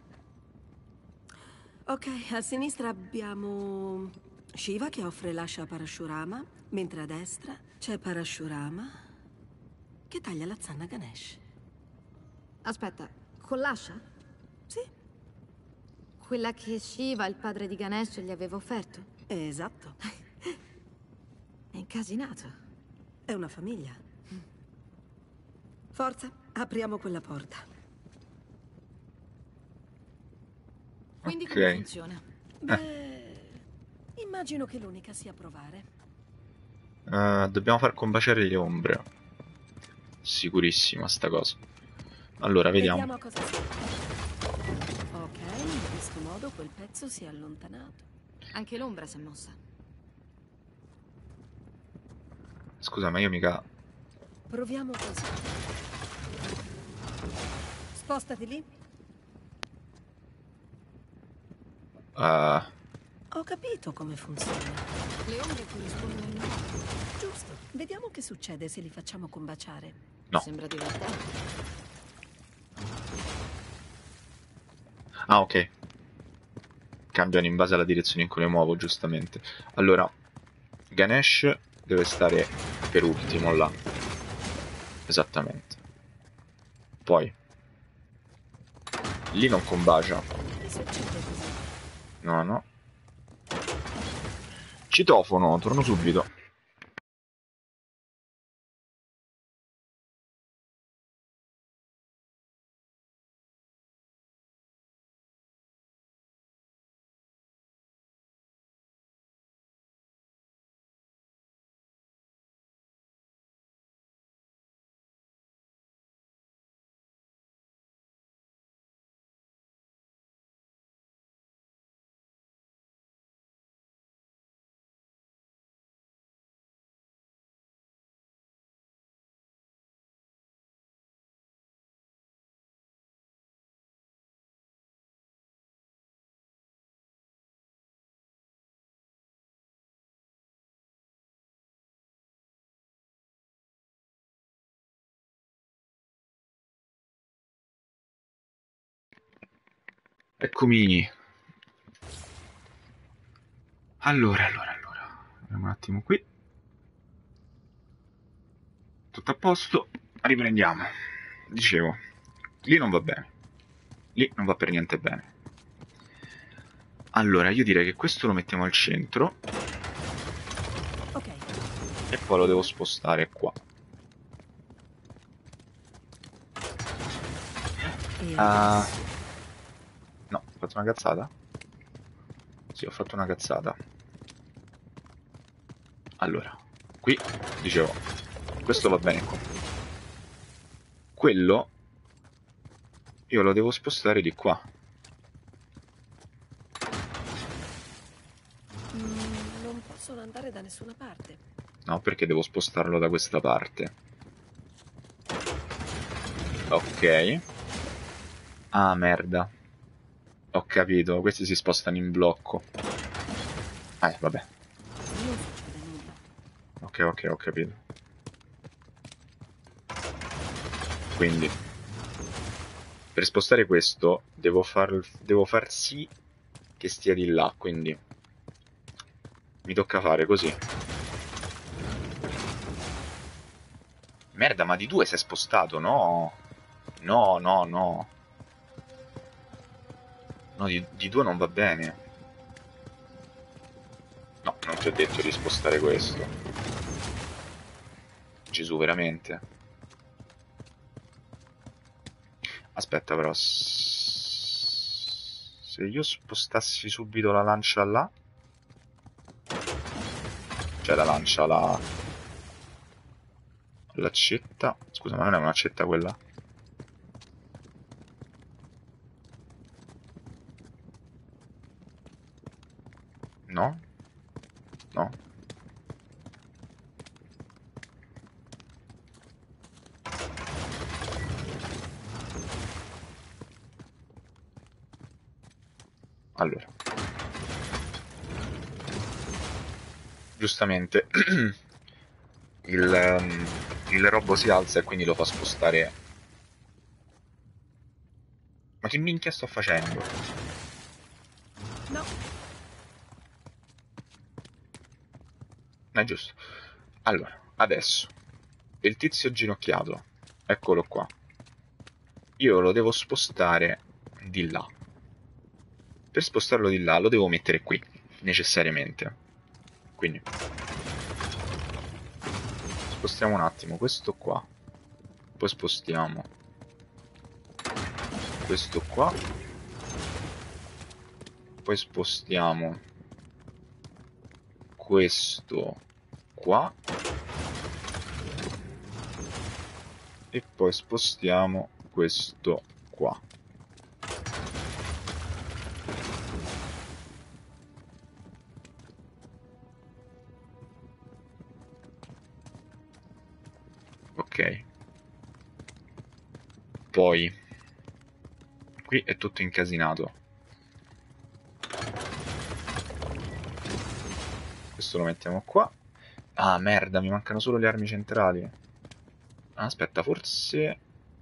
[SPEAKER 3] Ok, a sinistra abbiamo Shiva che offre l'ascia a Parashurama, mentre a destra c'è Parashurama che taglia la zanna a Ganesh.
[SPEAKER 4] Aspetta, con l'ascia?
[SPEAKER 3] Sì,
[SPEAKER 4] Quella che Shiva, il padre di Ganesh, gli aveva offerto?
[SPEAKER 3] esatto.
[SPEAKER 4] È incasinato.
[SPEAKER 3] È una famiglia. Forza, apriamo quella porta.
[SPEAKER 4] Quindi
[SPEAKER 1] Ok.
[SPEAKER 4] come funziona?
[SPEAKER 3] Beh, immagino che l'unica sia provare.
[SPEAKER 1] Dobbiamo far combaciare le ombre. Sicurissima sta cosa. Allora, vediamo.
[SPEAKER 3] Vediamo a cosa serve. Ok, in questo modo quel pezzo si è allontanato.
[SPEAKER 4] Anche l'ombra si è mossa.
[SPEAKER 1] Scusa, ma io mica...
[SPEAKER 3] Proviamo così. Spostati lì. Ho capito come funziona.
[SPEAKER 4] Le ombre corrispondono ai numeri.
[SPEAKER 3] Giusto. Vediamo che succede se li facciamo combaciare.
[SPEAKER 1] No.
[SPEAKER 4] Sembra divertente.
[SPEAKER 1] Ah, ok. Cambiano in base alla direzione in cui le muovo, giustamente. Allora, Ganesh deve stare per ultimo là. Esattamente. Poi, lì non combacia.
[SPEAKER 3] Che succede così?
[SPEAKER 1] No, no. Citofono, torno subito. Eccomi. Allora. Vediamo un attimo qui. Tutto a posto. Riprendiamo. Dicevo, lì non va bene. lì non va per niente bene. Allora, io direi che questo lo mettiamo al centro.
[SPEAKER 3] Ok.
[SPEAKER 1] E poi lo devo spostare qua. Ah, no, ho fatto una cazzata? Sì, ho fatto una cazzata. Allora, qui, dicevo, questo va bene qua. Quello, io lo devo spostare di qua.
[SPEAKER 3] Non possono andare da nessuna parte.
[SPEAKER 1] No, perché devo spostarlo da questa parte. Ok. Ah, merda. Ho capito, questi si spostano in blocco. Vabbè.
[SPEAKER 3] Non succede nulla.
[SPEAKER 1] Ok, ho capito. Quindi, per spostare questo, devo far sì che stia di là, quindi mi tocca fare così. Merda, ma di 2 si è spostato, no? No. No, di 2 non va bene. No, non ti ho detto di spostare questo. Gesù, veramente? Aspetta però, se io spostassi subito la lancia là, cioè la lancia l'accetta, scusa, ma non è un'accetta quella? No? No? Allora, giustamente il robot si alza e quindi lo fa spostare. Ma che minchia sto facendo?
[SPEAKER 3] No.
[SPEAKER 1] È giusto. Allora, adesso, il tizio ginocchiato, eccolo qua. Io lo devo spostare di là. Per spostarlo di là lo devo mettere qui, necessariamente. Quindi, spostiamo un attimo questo qua. Poi spostiamo questo qua. Poi spostiamo questo qua. E poi spostiamo questo qua. Ok. Poi qui è tutto incasinato. Questo lo mettiamo qua. Ah, merda, mi mancano solo le armi centrali. Aspetta, forse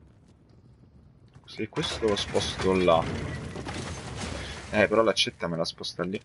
[SPEAKER 1] se questo lo sposto là. Però l'accetta me la sposta lì.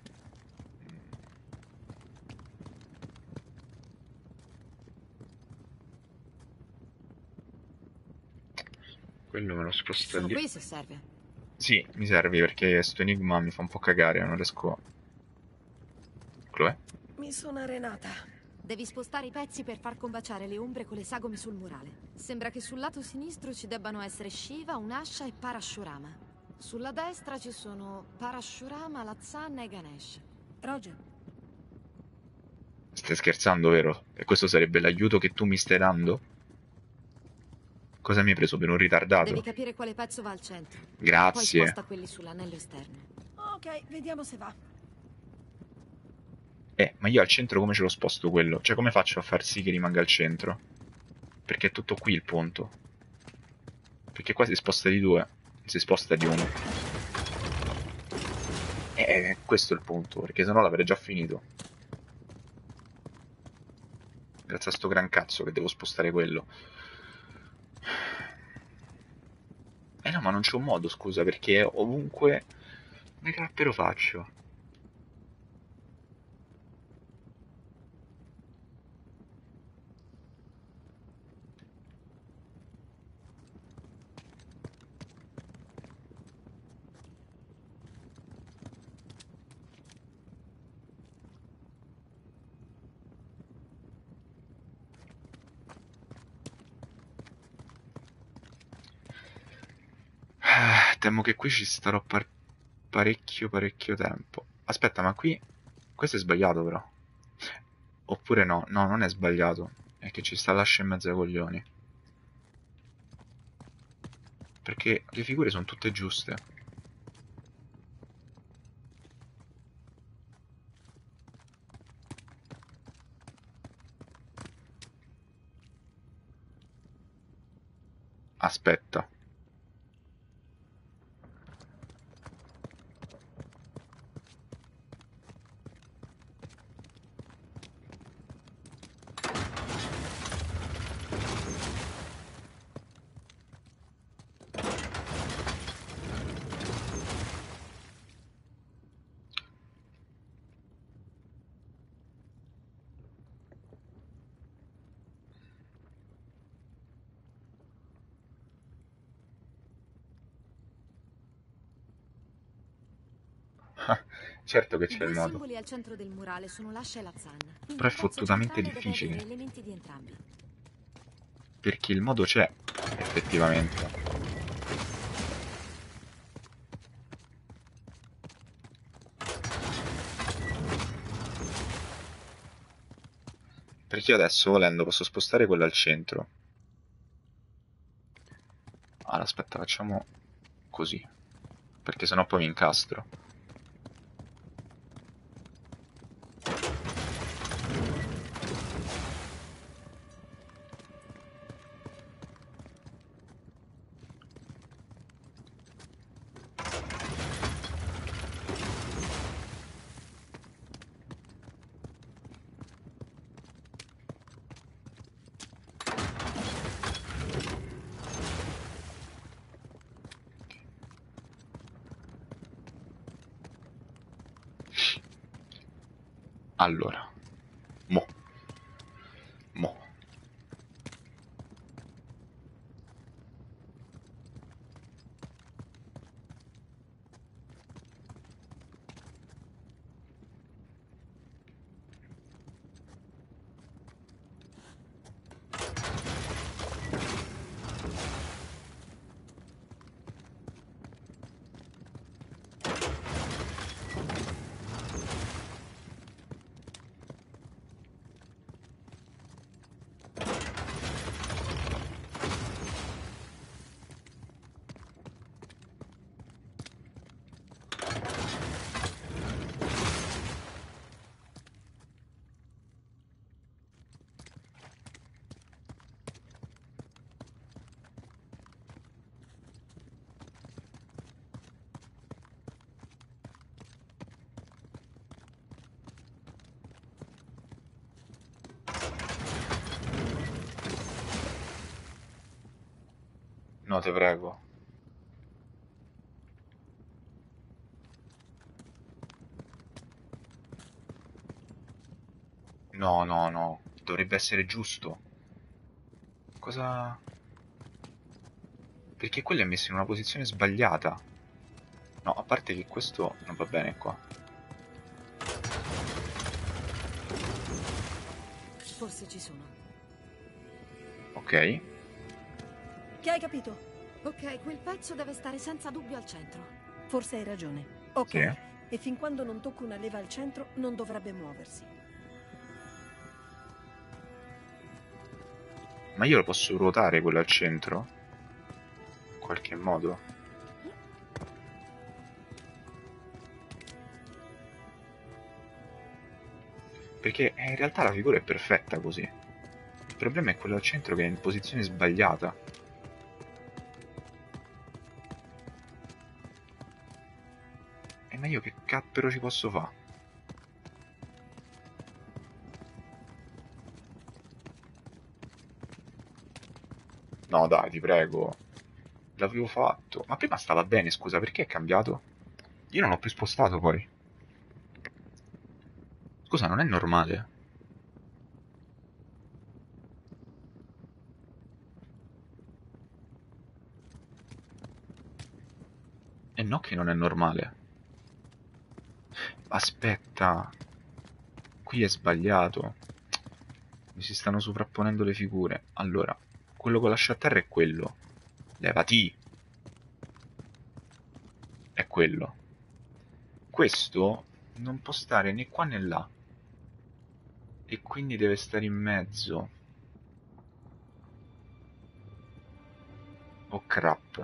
[SPEAKER 1] Quello me lo sposta
[SPEAKER 4] Sono
[SPEAKER 1] lì.
[SPEAKER 4] qui se serve.
[SPEAKER 1] Sì, mi serve perché sto enigma mi fa un po' cagare, non riesco. Chloe?
[SPEAKER 3] Mi sono arenata.
[SPEAKER 4] Devi spostare i pezzi per far combaciare le ombre con le sagome sul murale. Sembra che sul lato sinistro ci debbano essere Shiva, Unasha e Parashurama. Sulla destra ci sono Parashurama, Lazzanna e Ganesh.
[SPEAKER 3] Roger,
[SPEAKER 1] Stai scherzando, vero? E questo sarebbe l'aiuto che tu mi stai dando? Cosa mi hai preso per un
[SPEAKER 4] Devi
[SPEAKER 1] ritardato?
[SPEAKER 4] capire quale pezzo va al centro. Poi
[SPEAKER 1] Grazie.
[SPEAKER 4] sposta quelli sull'anello esterno.
[SPEAKER 3] ok, vediamo se va.
[SPEAKER 1] Ma io al centro come ce lo sposto quello? Cioè, come faccio a far sì che rimanga al centro? Perché è tutto qui il punto. Perché qua si sposta di 2, si sposta di 1. Questo è il punto, perché sennò l'avrei già finito. Grazie a sto gran cazzo che devo spostare quello. No, ma non c'è un modo, scusa, perché ovunque. Come cappero faccio? temo che qui ci starò parecchio tempo. Aspetta, ma qui... Questo è sbagliato però. Oppure no, no, non è sbagliato. È che ci sta l'ascia in mezzo ai coglioni. Perché le figure sono tutte giuste. Aspetta. Certo che
[SPEAKER 4] I
[SPEAKER 1] c'è il
[SPEAKER 4] due
[SPEAKER 1] modo.
[SPEAKER 4] simboli al centro del murale sono l'ascia e la zanna. Quindi
[SPEAKER 1] Però è
[SPEAKER 4] il pezzo
[SPEAKER 1] fottutamente
[SPEAKER 4] centrale deve
[SPEAKER 1] difficile.
[SPEAKER 4] avere elementi di entrambi.
[SPEAKER 1] Perché il modo c'è, effettivamente. Perché io adesso, volendo, posso spostare quello al centro. Allora, aspetta, facciamo così. Perché sennò poi mi incastro. Allora. Mo. Mo. No, te prego. No, no, no. Dovrebbe essere giusto. Cosa... Perché quello è messo in una posizione sbagliata. No, a parte che questo non va bene qua.
[SPEAKER 4] Forse ci sono.
[SPEAKER 1] Ok.
[SPEAKER 3] Che hai capito?
[SPEAKER 4] Ok, quel pezzo deve stare senza dubbio al centro.
[SPEAKER 3] Forse hai ragione. Ok.
[SPEAKER 1] Sì.
[SPEAKER 3] E fin quando non tocco una leva al centro, non dovrebbe muoversi.
[SPEAKER 1] Ma io lo posso ruotare quello al centro? In qualche modo? Perché in realtà la figura è perfetta così. Il problema è quello al centro che è in posizione sbagliata. E ma io che cappero ci posso fare? No dai, ti prego. L'avevo fatto. Ma prima stava bene, scusa, perché è cambiato? Io non l'ho più spostato poi. Scusa, non è normale. E no che non è normale. Aspetta. Qui è sbagliato. Mi si stanno sovrapponendo le figure. Allora, quello con lasciaterra è quello. Levati. quello. Questo non può stare né qua né là. E quindi deve stare in mezzo. Oh crap.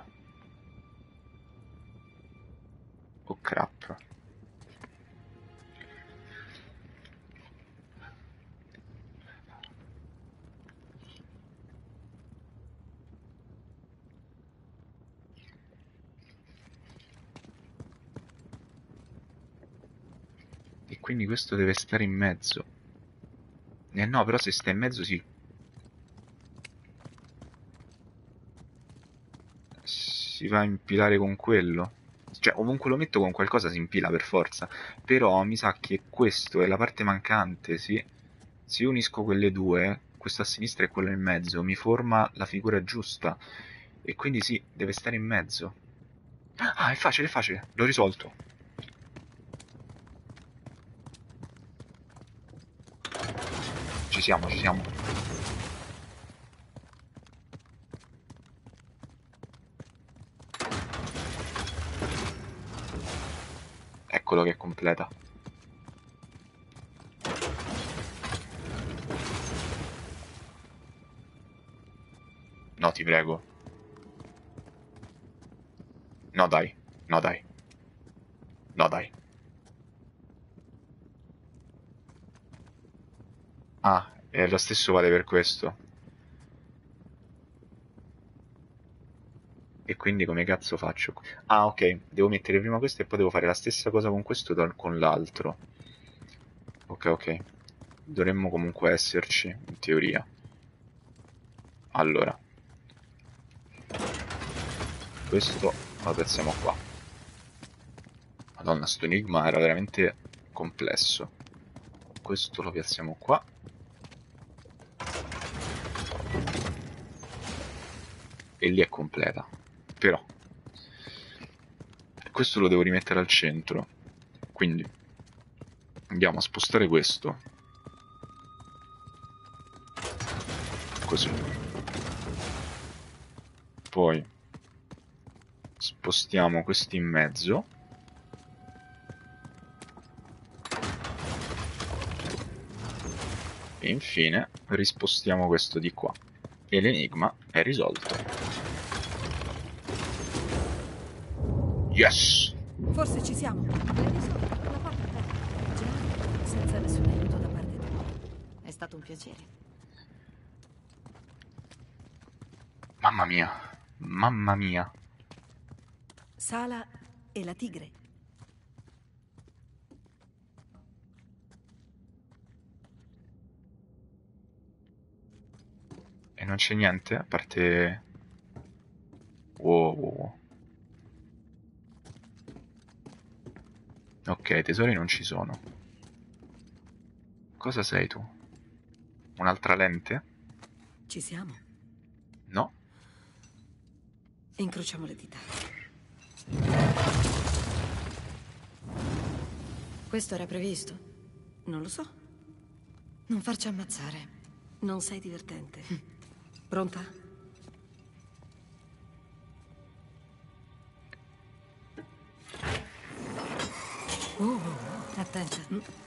[SPEAKER 1] Oh crap. E quindi questo deve stare in mezzo. No, però se sta in mezzo si va a impilare con quello. Cioè, ovunque lo metto con qualcosa si impila per forza. Però mi sa che questo è la parte mancante, sì. Se io unisco quelle due, questo a sinistra e quello in mezzo, mi forma la figura giusta. E quindi sì, deve stare in mezzo. Ah, è facile, l'ho risolto. Ci siamo, ci siamo. Eccolo che è completa. No, ti prego. No, dai. No, dai. No, dai. Ah, e lo stesso vale per questo. E quindi come cazzo faccio? Ah, ok. Devo mettere prima questo e poi devo fare la stessa cosa con questo con l'altro. Ok, ok. Dovremmo comunque esserci, in teoria. Allora. Questo lo piazziamo qua. Madonna, sto enigma era veramente complesso. Questo lo piazziamo qua. E lì è completa. Però questo lo devo rimettere al centro. Quindi andiamo a spostare questo. Così. Poi spostiamo questo in mezzo. E infine rispostiamo questo di qua. E l'enigma è risolto. Yes!
[SPEAKER 3] Forse ci siamo.
[SPEAKER 4] L'hai risolto, la porta aperta.
[SPEAKER 3] Già, senza nessun aiuto da parte tua.
[SPEAKER 4] È stato un piacere.
[SPEAKER 1] Mamma mia, mamma mia.
[SPEAKER 3] Sala e la tigre.
[SPEAKER 1] E non c'è niente a parte... Wow. Ok, tesori non ci sono. Cosa sei tu? Un'altra lente?
[SPEAKER 3] Ci siamo.
[SPEAKER 1] No?
[SPEAKER 3] Incrociamo le dita.
[SPEAKER 4] Questo era previsto?
[SPEAKER 3] Non lo so.
[SPEAKER 4] Non farci ammazzare.
[SPEAKER 3] Non sei divertente. Pronta?
[SPEAKER 4] Attenta.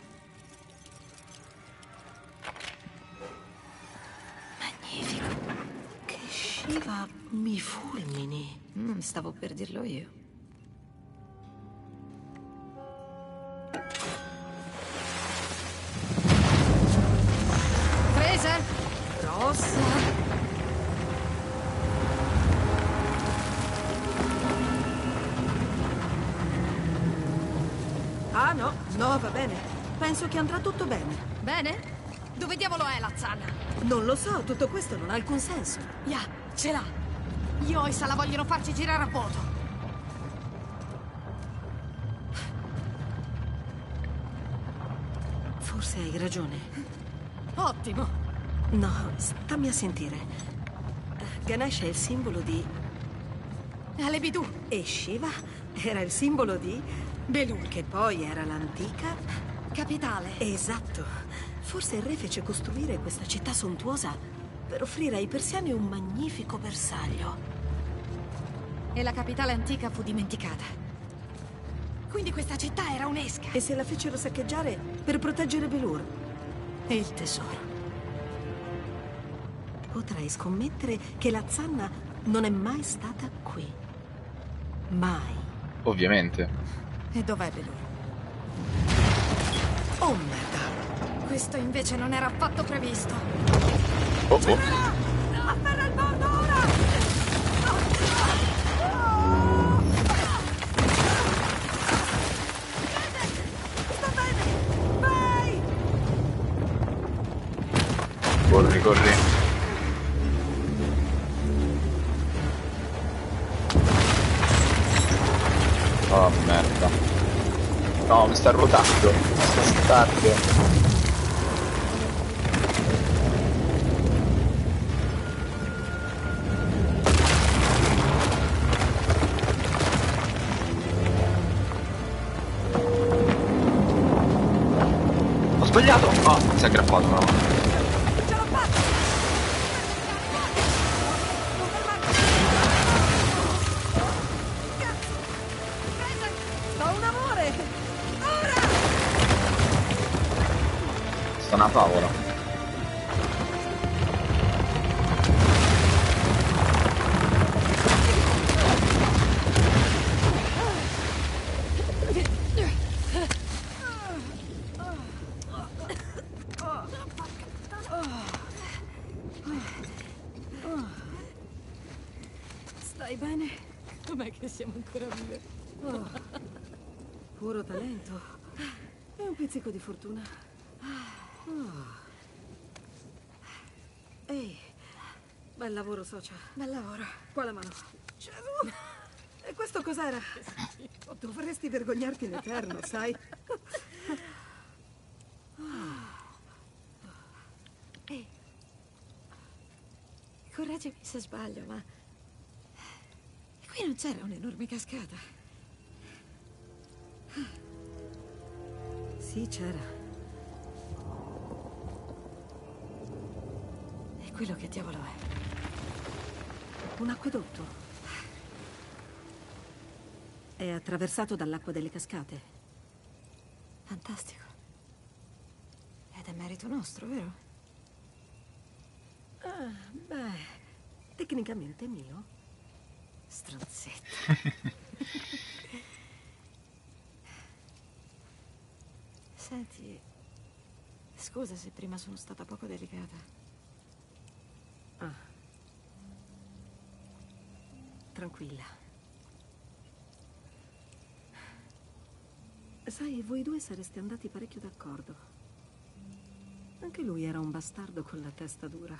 [SPEAKER 3] Magnifico. Che Shiva mi fulmini.
[SPEAKER 4] Stavo per dirlo io. Presa!
[SPEAKER 3] Rossa. Ah, no. No, va bene. Penso che andrà tutto bene.
[SPEAKER 4] Bene? Dove diavolo è la zanna?
[SPEAKER 3] Non lo so, tutto questo non ha alcun senso.
[SPEAKER 4] Ya, ce l'ha. Io e Sala vogliono farci girare a vuoto.
[SPEAKER 3] Forse hai ragione.
[SPEAKER 4] Ottimo.
[SPEAKER 3] No, stammi a sentire. Ganesh è il simbolo di...
[SPEAKER 4] Alebidu.
[SPEAKER 3] E Shiva era il simbolo di...
[SPEAKER 4] Belur.
[SPEAKER 3] Che poi era l'antica...
[SPEAKER 4] Capitale.
[SPEAKER 3] Esatto. Forse il re fece costruire questa città sontuosa per offrire ai persiani un magnifico bersaglio.
[SPEAKER 4] E la capitale antica fu dimenticata. Quindi questa città era un'esca.
[SPEAKER 3] E se la fecero saccheggiare per proteggere Velour?
[SPEAKER 4] E il tesoro.
[SPEAKER 3] Potrei scommettere che la zanna non è mai stata qui. Mai.
[SPEAKER 1] Ovviamente.
[SPEAKER 4] E dov'è Velour? Oh merda. Questo invece non era affatto previsto.
[SPEAKER 1] Oh.
[SPEAKER 3] Afferra il bordo ora! Sta bene! Vai!
[SPEAKER 1] Corri, corri. Oh merda. No, mi sta ruotando. Sta stardo. Ho sbagliato! Ah, si è aggrappato una mano.
[SPEAKER 3] Ce l'ho fatta! Non fermarti! Cazzo! Sto un amore! Ora!
[SPEAKER 1] Sta una favola.
[SPEAKER 3] Stai bene?
[SPEAKER 4] Com'è che siamo ancora vive?
[SPEAKER 3] Oh, puro talento. E un pizzico di fortuna. Oh. Ehi, bel lavoro, socia.
[SPEAKER 4] Bel lavoro.
[SPEAKER 3] Qua la mano. Gesù! E questo cos'era? Dovresti vergognarti in eterno, sai?
[SPEAKER 4] Ehi. Correggimi se sbaglio, ma... qui non c'era un'enorme cascata.
[SPEAKER 3] Sì, c'era.
[SPEAKER 4] E quello che diavolo è?
[SPEAKER 3] Un acquedotto. È attraversato dall'acqua delle cascate.
[SPEAKER 4] Fantastico. Ed è merito nostro, vero?
[SPEAKER 3] Ah, beh, tecnicamente è mio.
[SPEAKER 4] Stronzetto. Senti, scusa se prima sono stata poco delicata.
[SPEAKER 3] Ah. Tranquilla. Sai, voi due sareste andati parecchio d'accordo. Anche lui era un bastardo con la testa dura.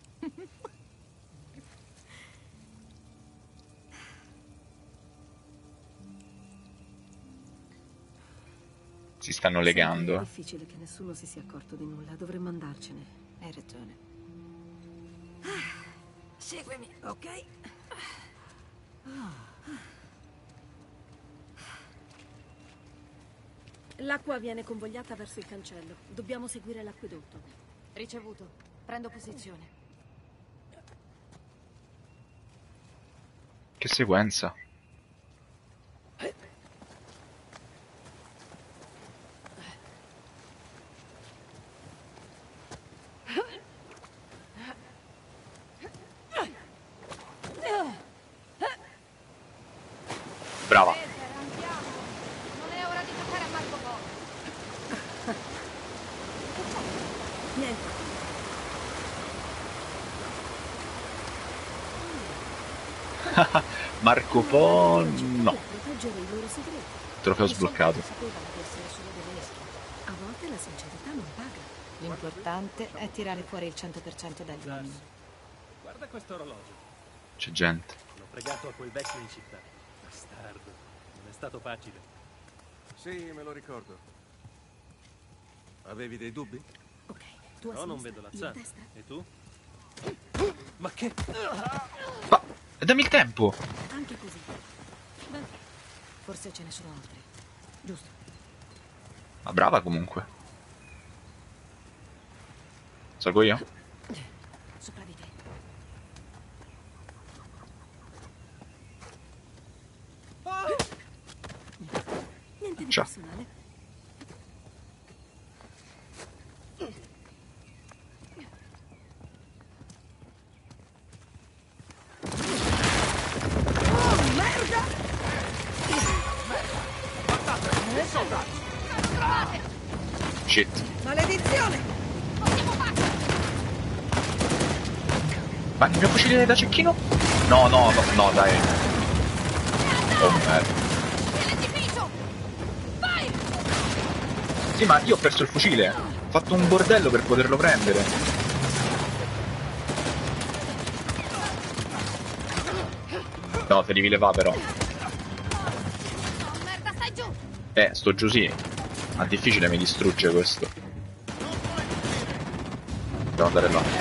[SPEAKER 1] Si stanno
[SPEAKER 3] Senti,
[SPEAKER 1] legando.
[SPEAKER 3] è difficile che nessuno si sia accorto di nulla. Dovremmo andarcene.
[SPEAKER 4] Hai ragione.
[SPEAKER 3] Seguimi, ok? L'acqua viene convogliata verso il cancello. Dobbiamo seguire l'acquedotto.
[SPEAKER 4] Ricevuto. Prendo posizione.
[SPEAKER 1] Che sequenza. Brava.
[SPEAKER 2] Cesare, andiamo. Non è ora di giocare a Marco Polo.
[SPEAKER 3] Niente.
[SPEAKER 1] Marco Polo. No.
[SPEAKER 3] Proteggere i loro segreti.
[SPEAKER 1] Trofeo
[SPEAKER 3] I
[SPEAKER 1] sbloccato.
[SPEAKER 3] soldati sapevano di essere solo delle esche. A volte la sincerità non paga.
[SPEAKER 4] L'importante è tirare fuori il 100% dagli uomini.
[SPEAKER 5] Guarda questo orologio.
[SPEAKER 1] C'è gente.
[SPEAKER 5] L'ho pregato a quel vecchio in città. Bastardo. Non è stato facile.
[SPEAKER 6] Sì, me lo ricordo. Avevi dei dubbi?
[SPEAKER 3] Ok, tu a
[SPEAKER 5] No, non
[SPEAKER 3] sinistra,
[SPEAKER 5] vedo la
[SPEAKER 3] io a
[SPEAKER 5] zanna.
[SPEAKER 3] destra.
[SPEAKER 5] E tu? Ma che?
[SPEAKER 1] Ma dammi il tempo.
[SPEAKER 3] Anche così. Beh, forse ce ne sono altri. Giusto.
[SPEAKER 1] Ma brava comunque. Salgo io?
[SPEAKER 3] Sopra di te. Niente quindi
[SPEAKER 1] Ciao.
[SPEAKER 3] personale. Oh, merda!
[SPEAKER 1] Shit.
[SPEAKER 3] Maledizione!
[SPEAKER 1] Ma il mio fucile da cecchino? No, no, no, no, dai. Oh merda.
[SPEAKER 2] Nell'edificio! Vai!
[SPEAKER 1] Sì, ma io ho perso il fucile. Ho fatto un bordello per poterlo prendere. No, te li rileva però.
[SPEAKER 2] Oh, merda, stai giù!
[SPEAKER 1] Sto giù sì. Ma difficile mi distrugge questo. Devo andare là.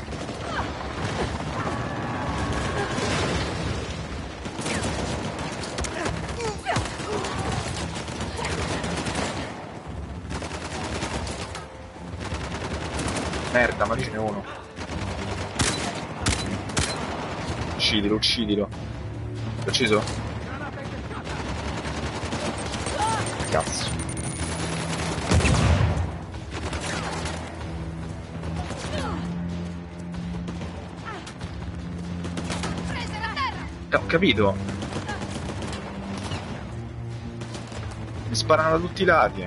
[SPEAKER 1] Merda, ma lì ce n'è uno. Uccidilo, uccidilo. L'ho ucciso? Cazzo.
[SPEAKER 2] Prese la terra!
[SPEAKER 1] Ho capito. Mi sparano da tutti i lati.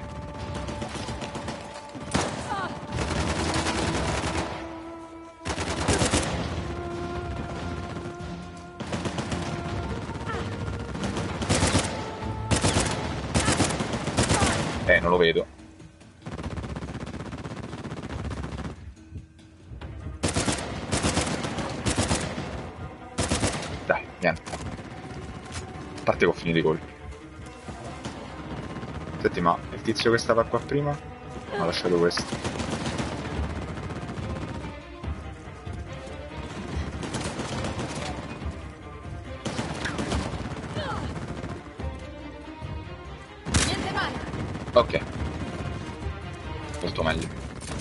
[SPEAKER 1] Non lo vedo. Dai, niente. A parte che ho finito i colpi. Senti, ma il tizio che stava qua prima ha lasciato questo.
[SPEAKER 2] Niente male!
[SPEAKER 1] Ok. Molto meglio.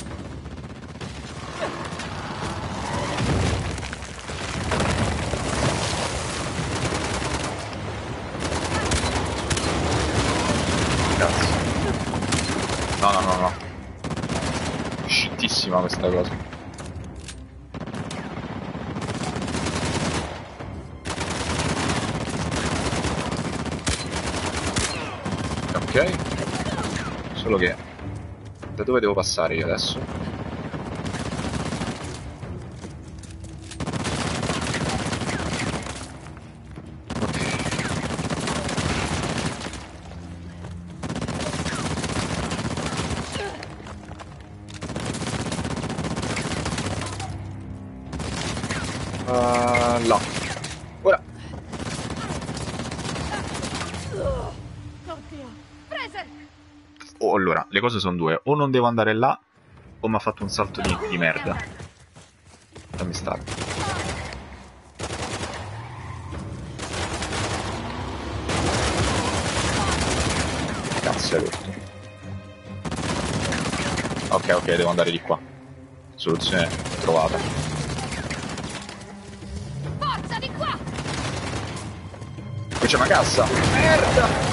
[SPEAKER 1] Cazzo. No, no, no, no. Scittissima questa cosa. Ok. Solo che... Da dove devo passare io adesso? Là. Ora.
[SPEAKER 2] Oddio! Prese!
[SPEAKER 1] Oh, allora, le cose sono due. O non devo andare là, o mi ha fatto un salto di merda. Fammi stare. Cazzo, è rotto. Ok, ok, devo andare di qua. Soluzione trovata.
[SPEAKER 2] Forza di qua!
[SPEAKER 1] Qui c'è una cassa. Merda!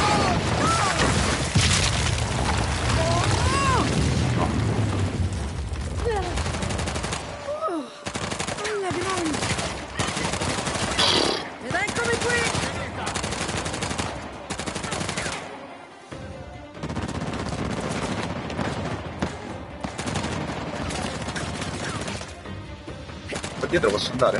[SPEAKER 3] Alla grande! Ed eccomi qui!
[SPEAKER 1] Qua dietro posso andare?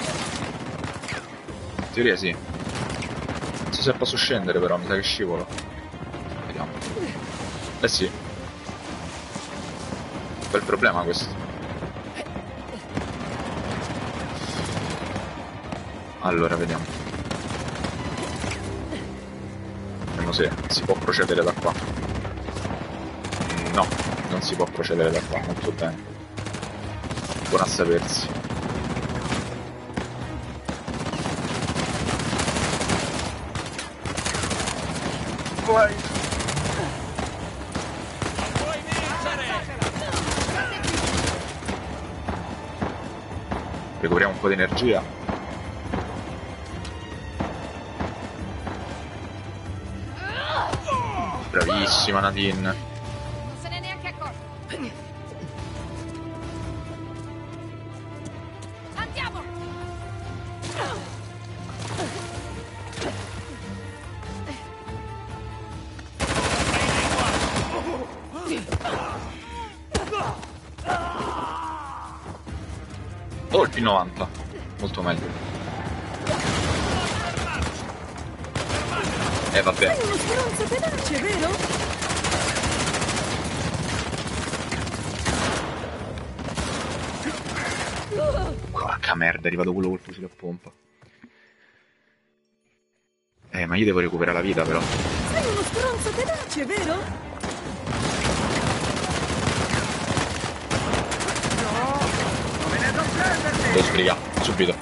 [SPEAKER 1] In teoria sì. Non so se posso scendere però, mi sa che scivolo. Vediamo. Eh sì. Bel problema questo. Allora, vediamo. Vediamo se si può procedere da qua. No, non si può procedere da qua, molto bene. Buona a sapersi. Vai! Recuperiamo un po' di energia. Bravissima Nadine.
[SPEAKER 2] Non se n'è neanche accorto. Andiamo!
[SPEAKER 1] Oh, il P90. Molto meglio. Vabbè.
[SPEAKER 3] Sei uno stronzo tenace, vero?
[SPEAKER 1] Porca merda, è arrivato quello col fucile a pompa. Ma io devo recuperare la vita, però.
[SPEAKER 3] Sei uno stronzo tenace, vero?
[SPEAKER 1] Devo sbrigare, subito.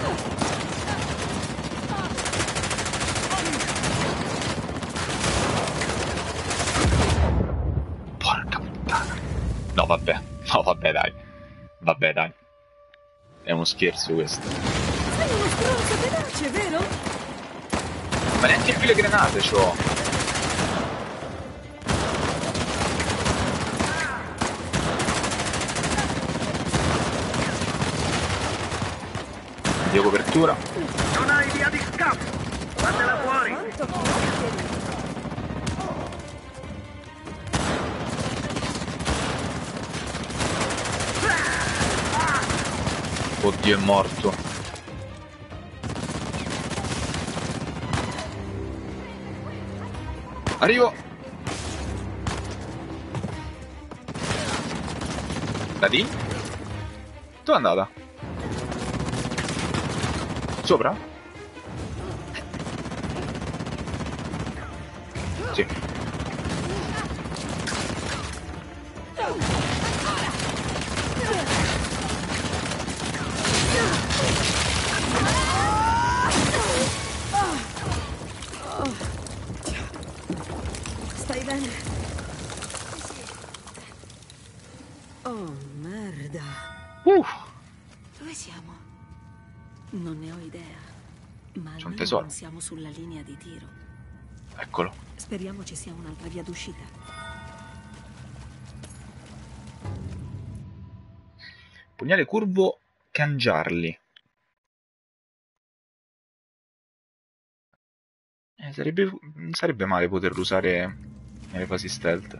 [SPEAKER 1] Porca puttana. No, vabbè. No, vabbè, dai. Vabbè, dai. È uno scherzo questo.
[SPEAKER 3] Sei uno stronzo tenace, vero?
[SPEAKER 1] Ma neanche più le granate c'ho. Dio copertura.
[SPEAKER 6] Non hai via di scappo! Fatela fuori!
[SPEAKER 3] Quanto porcheria.
[SPEAKER 1] Oddio, è morto. Arrivo. Nadine? Dove è andata? Sopra? Sì.
[SPEAKER 3] Stai bene? Oh, merda.
[SPEAKER 4] Dove siamo?
[SPEAKER 3] Non ne ho idea. Ma
[SPEAKER 1] C'è un
[SPEAKER 3] almeno
[SPEAKER 1] tesoro.
[SPEAKER 3] non siamo sulla linea di tiro.
[SPEAKER 1] Eccolo.
[SPEAKER 3] Speriamo ci sia un'altra via d'uscita.
[SPEAKER 1] Pugnale curvo, cangiarli. Non sarebbe male poterlo usare nelle fasi stealth.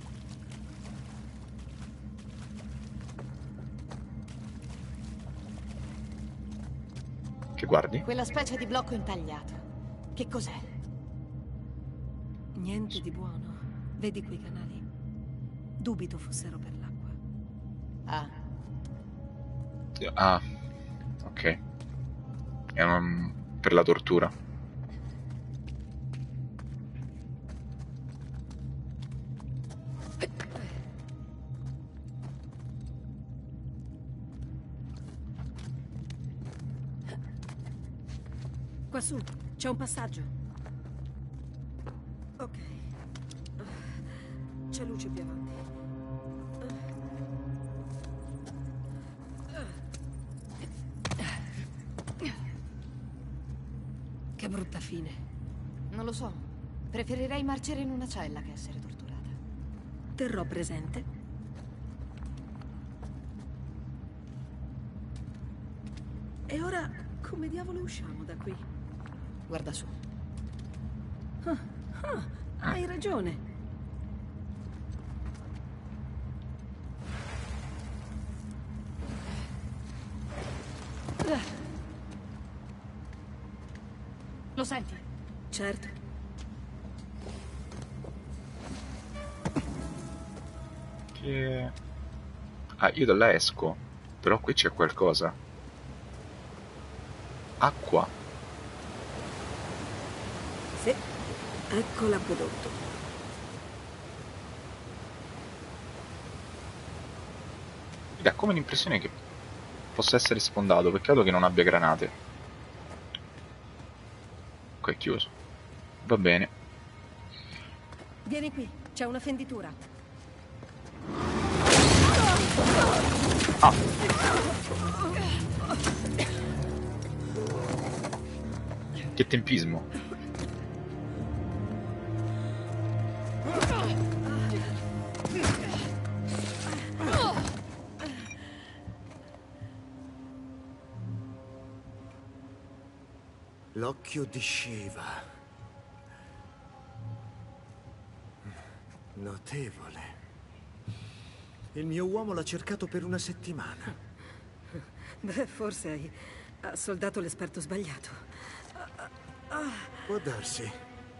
[SPEAKER 1] Che guardi?
[SPEAKER 2] Quella specie di blocco intagliato. Che cos'è?
[SPEAKER 3] Niente di buono. Vedi quei canali? Dubito fossero per l'acqua.
[SPEAKER 2] Ah,
[SPEAKER 1] Ah, ok. È per la tortura.
[SPEAKER 3] Quassù, c'è un passaggio. Ok. C'è luce più avanti. Che brutta fine.
[SPEAKER 2] non lo so. Preferirei marcire in una cella che essere torturata.
[SPEAKER 3] Terrò presente. E ora, come diavolo usciamo da qui?
[SPEAKER 2] Guarda su.
[SPEAKER 3] Hai ragione.
[SPEAKER 2] Lo senti?
[SPEAKER 3] Certo.
[SPEAKER 1] Che... Ah, io da là esco. Però qui c'è qualcosa. Acqua.
[SPEAKER 3] Sì. Ecco l'acquedotto.
[SPEAKER 1] Mi dà come l'impressione che possa essere sfondato. Peccato che non abbia granate. Qua è chiuso. Va bene.
[SPEAKER 3] Vieni qui, c'è una fenditura.
[SPEAKER 1] Ah. Che tempismo.
[SPEAKER 7] L'occhio di Shiva. Notevole. Il mio uomo l'ha cercato per una settimana.
[SPEAKER 3] Beh, forse hai soldato l'esperto sbagliato.
[SPEAKER 7] Può darsi.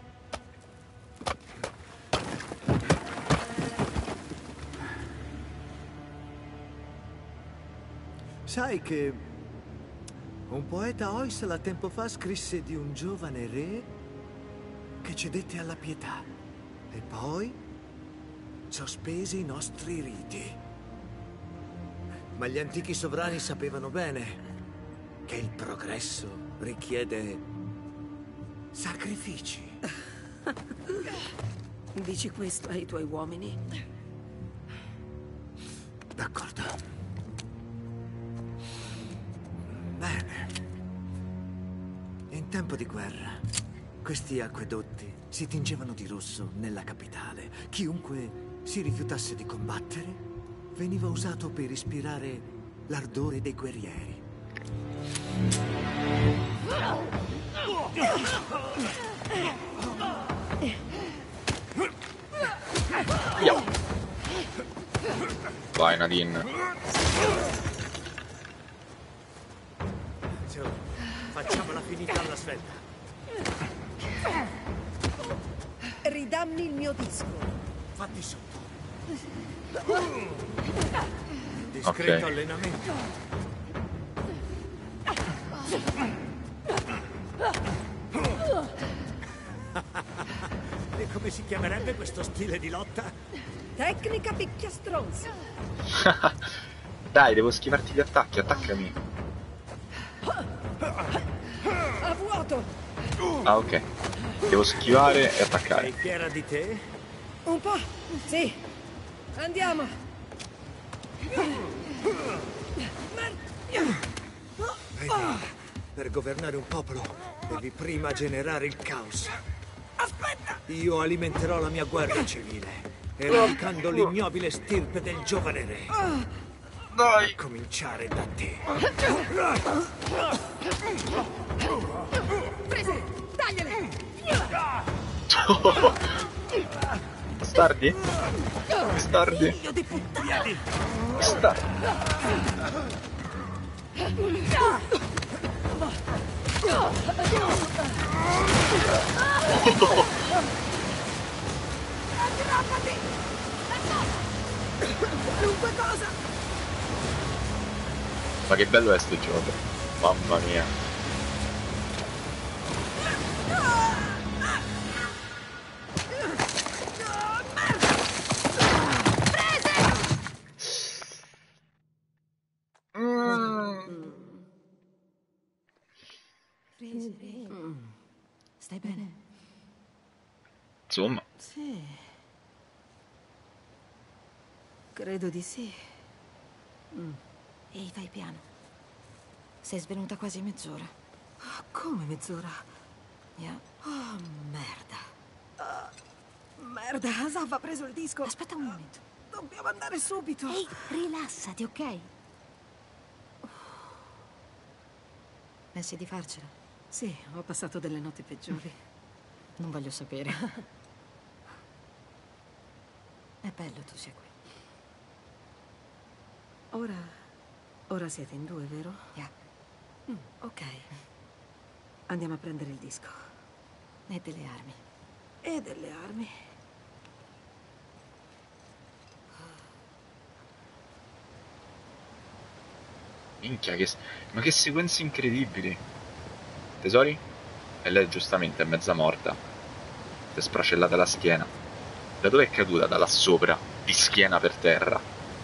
[SPEAKER 7] Sai che un poeta Hoysala tempo fa scrisse di un giovane re che cedette alla pietà e poi sospese i nostri riti. Ma gli antichi sovrani sapevano bene che il progresso richiede sacrifici.
[SPEAKER 3] Dici questo ai tuoi uomini?
[SPEAKER 7] D'accordo. Bene. In tempo di guerra, questi acquedotti si tingevano di rosso nella capitale. Chiunque si rifiutasse di combattere veniva usato per ispirare l'ardore dei guerrieri.
[SPEAKER 1] Yo. Vai Nadine.
[SPEAKER 7] Facciamola finita alla svelta.
[SPEAKER 3] Ridammi il mio disco.
[SPEAKER 7] Fatti sotto. Discreto allenamento. E come si chiamerebbe questo stile di lotta?
[SPEAKER 3] Tecnica picchia stronza.
[SPEAKER 1] Dai, devo schivarti gli attacchi, attaccami.
[SPEAKER 3] A vuoto.
[SPEAKER 1] Ah, ok. Devo schivare e attaccare.
[SPEAKER 7] Sei fiera di te?
[SPEAKER 3] Un po'. Sì. Andiamo.
[SPEAKER 7] Vedi, per governare un popolo devi prima generare il caos.
[SPEAKER 3] Aspetta.
[SPEAKER 7] Io alimenterò la mia guerra civile, eradicando l'ignobile stirpe del giovane re.
[SPEAKER 1] Dai.
[SPEAKER 7] A cominciare da te.
[SPEAKER 3] Presi. Tagliale.
[SPEAKER 1] Bastardi? Bastardi?
[SPEAKER 3] Figlio di puttana.
[SPEAKER 1] Bastardi.
[SPEAKER 3] Aggrappati. Qualunque cosa.
[SPEAKER 1] Ma che bello è sto gioco. Mamma mia.
[SPEAKER 4] Stai bene?
[SPEAKER 1] Insomma.
[SPEAKER 3] Sì. Credo di sì.
[SPEAKER 4] Ehi, fai piano. Sei svenuta quasi mezz'ora.
[SPEAKER 3] Come mezz'ora?
[SPEAKER 4] Yeah.
[SPEAKER 3] Oh, merda. Merda, Asaf ha preso il disco.
[SPEAKER 4] Aspetta un momento.
[SPEAKER 3] Dobbiamo andare subito.
[SPEAKER 4] Ehi, rilassati, ok? Pensi di farcela?
[SPEAKER 3] Sì, ho passato delle notti peggiori.
[SPEAKER 4] Non voglio sapere. È bello tu sia qui.
[SPEAKER 3] Ora siete in due, vero?
[SPEAKER 4] Yeah.
[SPEAKER 3] Ok. Andiamo a prendere il disco.
[SPEAKER 4] E delle armi.
[SPEAKER 3] E delle armi.
[SPEAKER 1] Minchia, ma che sequenze incredibili. Tesori? E lei giustamente è mezza morta. Si è sfracellata la schiena. Da dove è caduta? Da là sopra, di schiena per terra.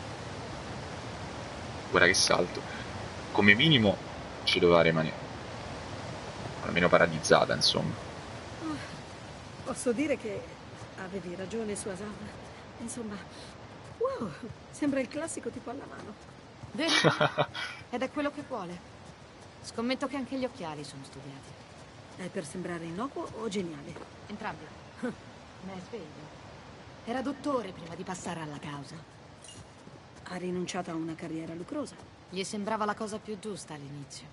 [SPEAKER 1] Guarda che salto. Come minimo ci doveva rimanere. Almeno paralizzata, insomma.
[SPEAKER 3] Posso dire che avevi ragione su Asaf. Insomma, wow, sembra il classico tipo alla mano.
[SPEAKER 4] Vero? Ed è quello che vuole. Scommetto che anche gli occhiali sono studiati.
[SPEAKER 3] È per sembrare innocuo o geniale?
[SPEAKER 4] Entrambi. Ne è sveglio. Era dottore prima di passare alla causa.
[SPEAKER 3] Ha rinunciato a una carriera lucrosa.
[SPEAKER 4] Gli sembrava la cosa più giusta all'inizio.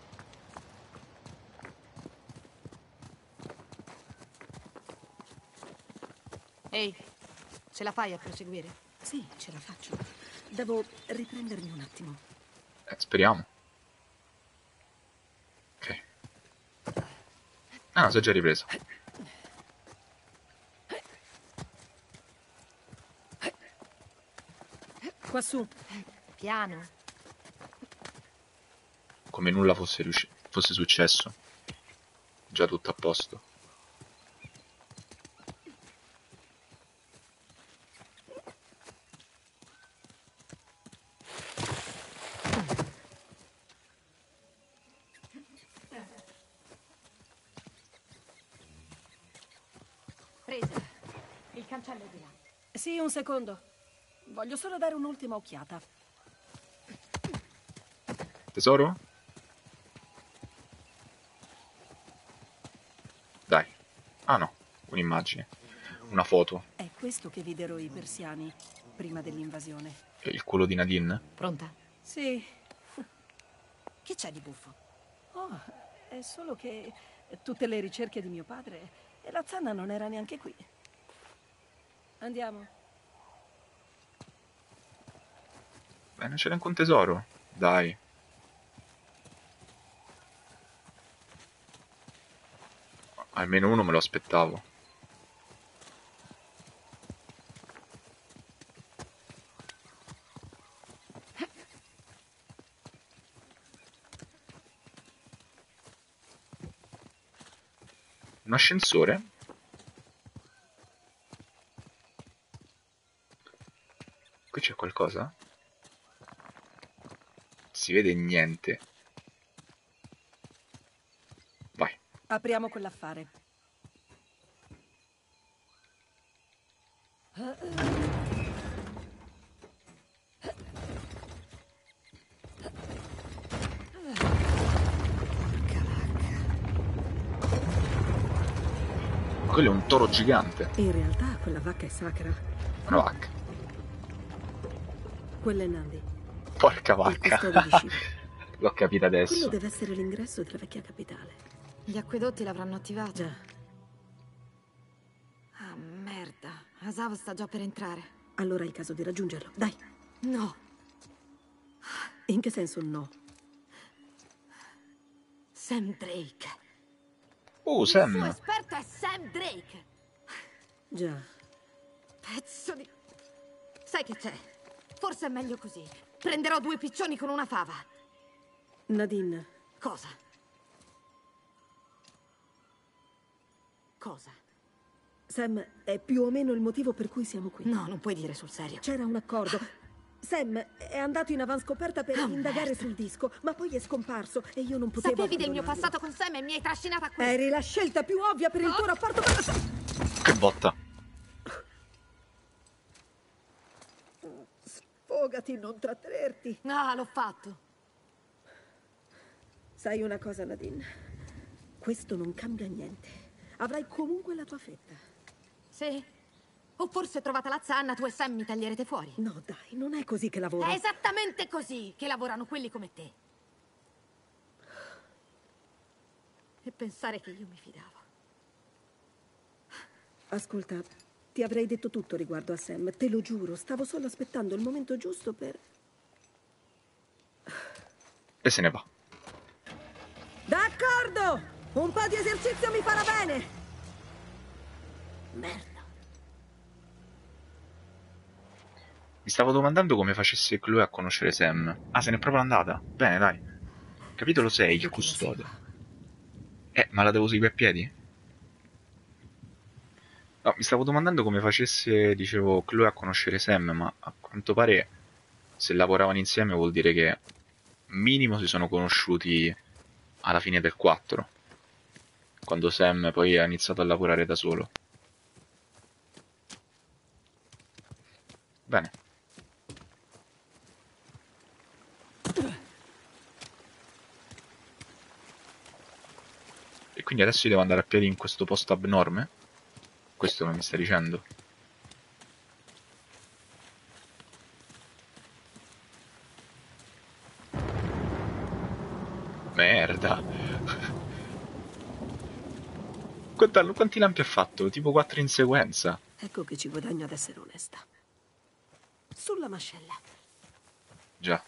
[SPEAKER 4] Ehi, ce la fai a proseguire?
[SPEAKER 3] Sì, ce la faccio. Devo riprendermi un attimo.
[SPEAKER 1] Speriamo. Ok. Ah, no, si è già ripreso.
[SPEAKER 3] Quassù.
[SPEAKER 4] Piano.
[SPEAKER 1] Come nulla fosse successo. Già tutto a posto.
[SPEAKER 4] Presa. Il cancello è di là.
[SPEAKER 3] Sì, un secondo. Voglio solo dare un'ultima occhiata.
[SPEAKER 1] Tesoro? Dai. Ah no, un'immagine. Una foto.
[SPEAKER 3] È questo che videro i persiani prima dell'invasione.
[SPEAKER 1] E il culo di Nadine?
[SPEAKER 4] Pronta?
[SPEAKER 3] Sì.
[SPEAKER 2] Che c'è di buffo?
[SPEAKER 3] Oh, è solo che tutte le ricerche di mio padre e la zanna non era neanche qui. Andiamo.
[SPEAKER 1] Bene, c'era anche un tesoro. Dai. Almeno uno me lo aspettavo. Un ascensore? Qui c'è qualcosa? Si vede niente. Vai.
[SPEAKER 3] Apriamo quell'affare.
[SPEAKER 1] Quello è un toro gigante.
[SPEAKER 3] In realtà quella vacca è sacra.
[SPEAKER 1] Una vacca.
[SPEAKER 3] Quella è Nandi.
[SPEAKER 1] Porca
[SPEAKER 3] Il
[SPEAKER 1] vacca.
[SPEAKER 3] custode di Shiva.
[SPEAKER 1] L'ho capita
[SPEAKER 3] Quello
[SPEAKER 1] adesso.
[SPEAKER 3] deve essere l'ingresso della vecchia capitale.
[SPEAKER 4] Gli acquedotti l'avranno attivato.
[SPEAKER 3] Già.
[SPEAKER 4] Ah, merda. Asav sta già per entrare.
[SPEAKER 3] Allora è il caso di raggiungerlo. Dai.
[SPEAKER 4] No.
[SPEAKER 3] In che senso no?
[SPEAKER 4] Sam Drake.
[SPEAKER 1] Oh,
[SPEAKER 4] Il suo
[SPEAKER 1] Sam.
[SPEAKER 4] esperto è Sam Drake.
[SPEAKER 3] Già.
[SPEAKER 4] Pezzo di... Sai che c'è? Forse è meglio così. Prenderò 2 piccioni con una fava.
[SPEAKER 3] Nadine,
[SPEAKER 4] Cosa? Cosa?
[SPEAKER 3] Sam è più o meno il motivo per cui siamo qui.
[SPEAKER 4] No, non puoi dire sul serio.
[SPEAKER 3] C'era un accordo. Sam è andato in avanscoperta per indagare
[SPEAKER 4] merda.
[SPEAKER 3] sul disco, ma poi è scomparso e io non potevo
[SPEAKER 4] Sapevi del mio
[SPEAKER 3] abbandonarlo.
[SPEAKER 4] passato con Sam e mi hai trascinata qui.
[SPEAKER 3] Eri la scelta più ovvia per il tuo rapporto con...
[SPEAKER 1] Che botta.
[SPEAKER 3] Sfogati, non trattenerti.
[SPEAKER 4] Ah, l'ho fatto.
[SPEAKER 3] Sai una cosa, Nadine? Questo non cambia niente. Avrai comunque la tua fetta.
[SPEAKER 4] Sì? O forse trovata la zanna, tu e Sam mi taglierete fuori.
[SPEAKER 3] No, dai, non è così che lavora.
[SPEAKER 4] È esattamente così che lavorano quelli come te. E pensare che io mi fidavo.
[SPEAKER 3] Ascolta, ti avrei detto tutto riguardo a Sam, te lo giuro. Stavo solo aspettando il momento giusto per...
[SPEAKER 1] E se ne va.
[SPEAKER 3] D'accordo! Un po' di esercizio mi farà bene! Merda.
[SPEAKER 1] Mi stavo domandando come facesse Chloe a conoscere Sam. Ah, se n'è proprio andata. Bene, dai. Capitolo 6, il custode. Ma la devo seguire a piedi? No, mi stavo domandando come facesse, dicevo, Chloe a conoscere Sam, ma a quanto pare se lavoravano insieme vuol dire che minimo si sono conosciuti alla fine del 4, quando Sam poi ha iniziato a lavorare da solo. Bene. E quindi adesso io devo andare a piedi in questo posto abnorme? Questo non mi sta dicendo? merda. Quanti lampi ha fatto? Tipo 4 in sequenza.
[SPEAKER 3] Ecco che ci guadagno ad essere onesta. Sulla mascella.
[SPEAKER 1] Già.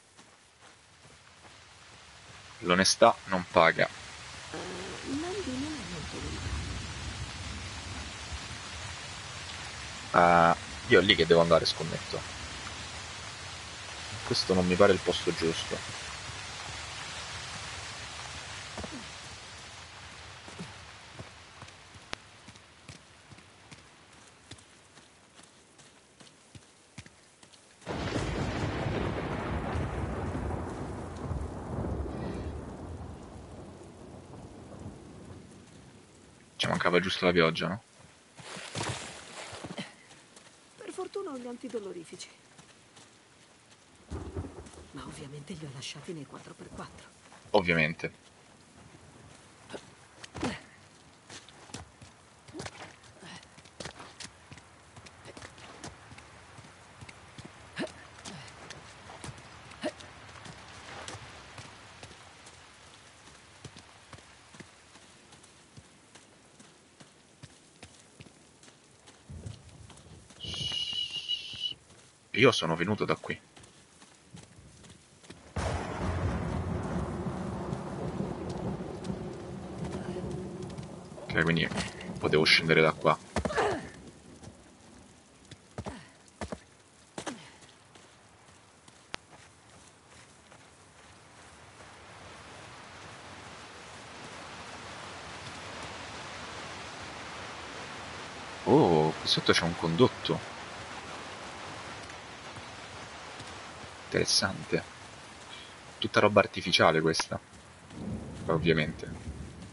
[SPEAKER 1] L'onestà non paga.
[SPEAKER 3] Nandi non è molto lontano.
[SPEAKER 1] Io è lì che devo andare, scommetto. Questo non mi pare il posto giusto. Ci mancava giusto la pioggia, no?
[SPEAKER 3] Per fortuna ho gli antidolorifici. Ma ovviamente li ho lasciati nei 4x4.
[SPEAKER 1] Ovviamente. Io sono venuto da qui. Ok, quindi potevo scendere da qua. Oh, qui sotto c'è un condotto. Interessante. Tutta roba artificiale questa. Ovviamente.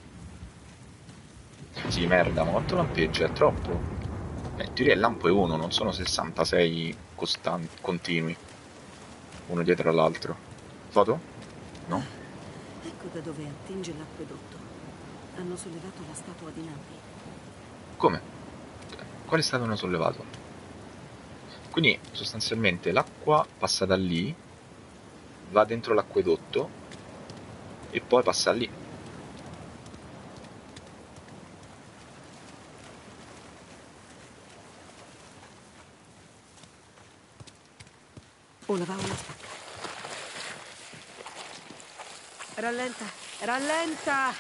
[SPEAKER 1] Sì, merda, ma quanto lampeggia? È troppo. In teoria il lampo è uno, non sono 66 continui. Uno dietro all'altro. Foto? No?
[SPEAKER 3] Ecco da dove attinge l'acquedotto. Hanno sollevato la statua di Nandi.
[SPEAKER 1] Come? Quale stato hanno sollevato? Quindi sostanzialmente l'acqua passa da lì, va dentro l'acquedotto e poi passa lì.
[SPEAKER 3] Una va, una stacca. Rallenta, rallenta!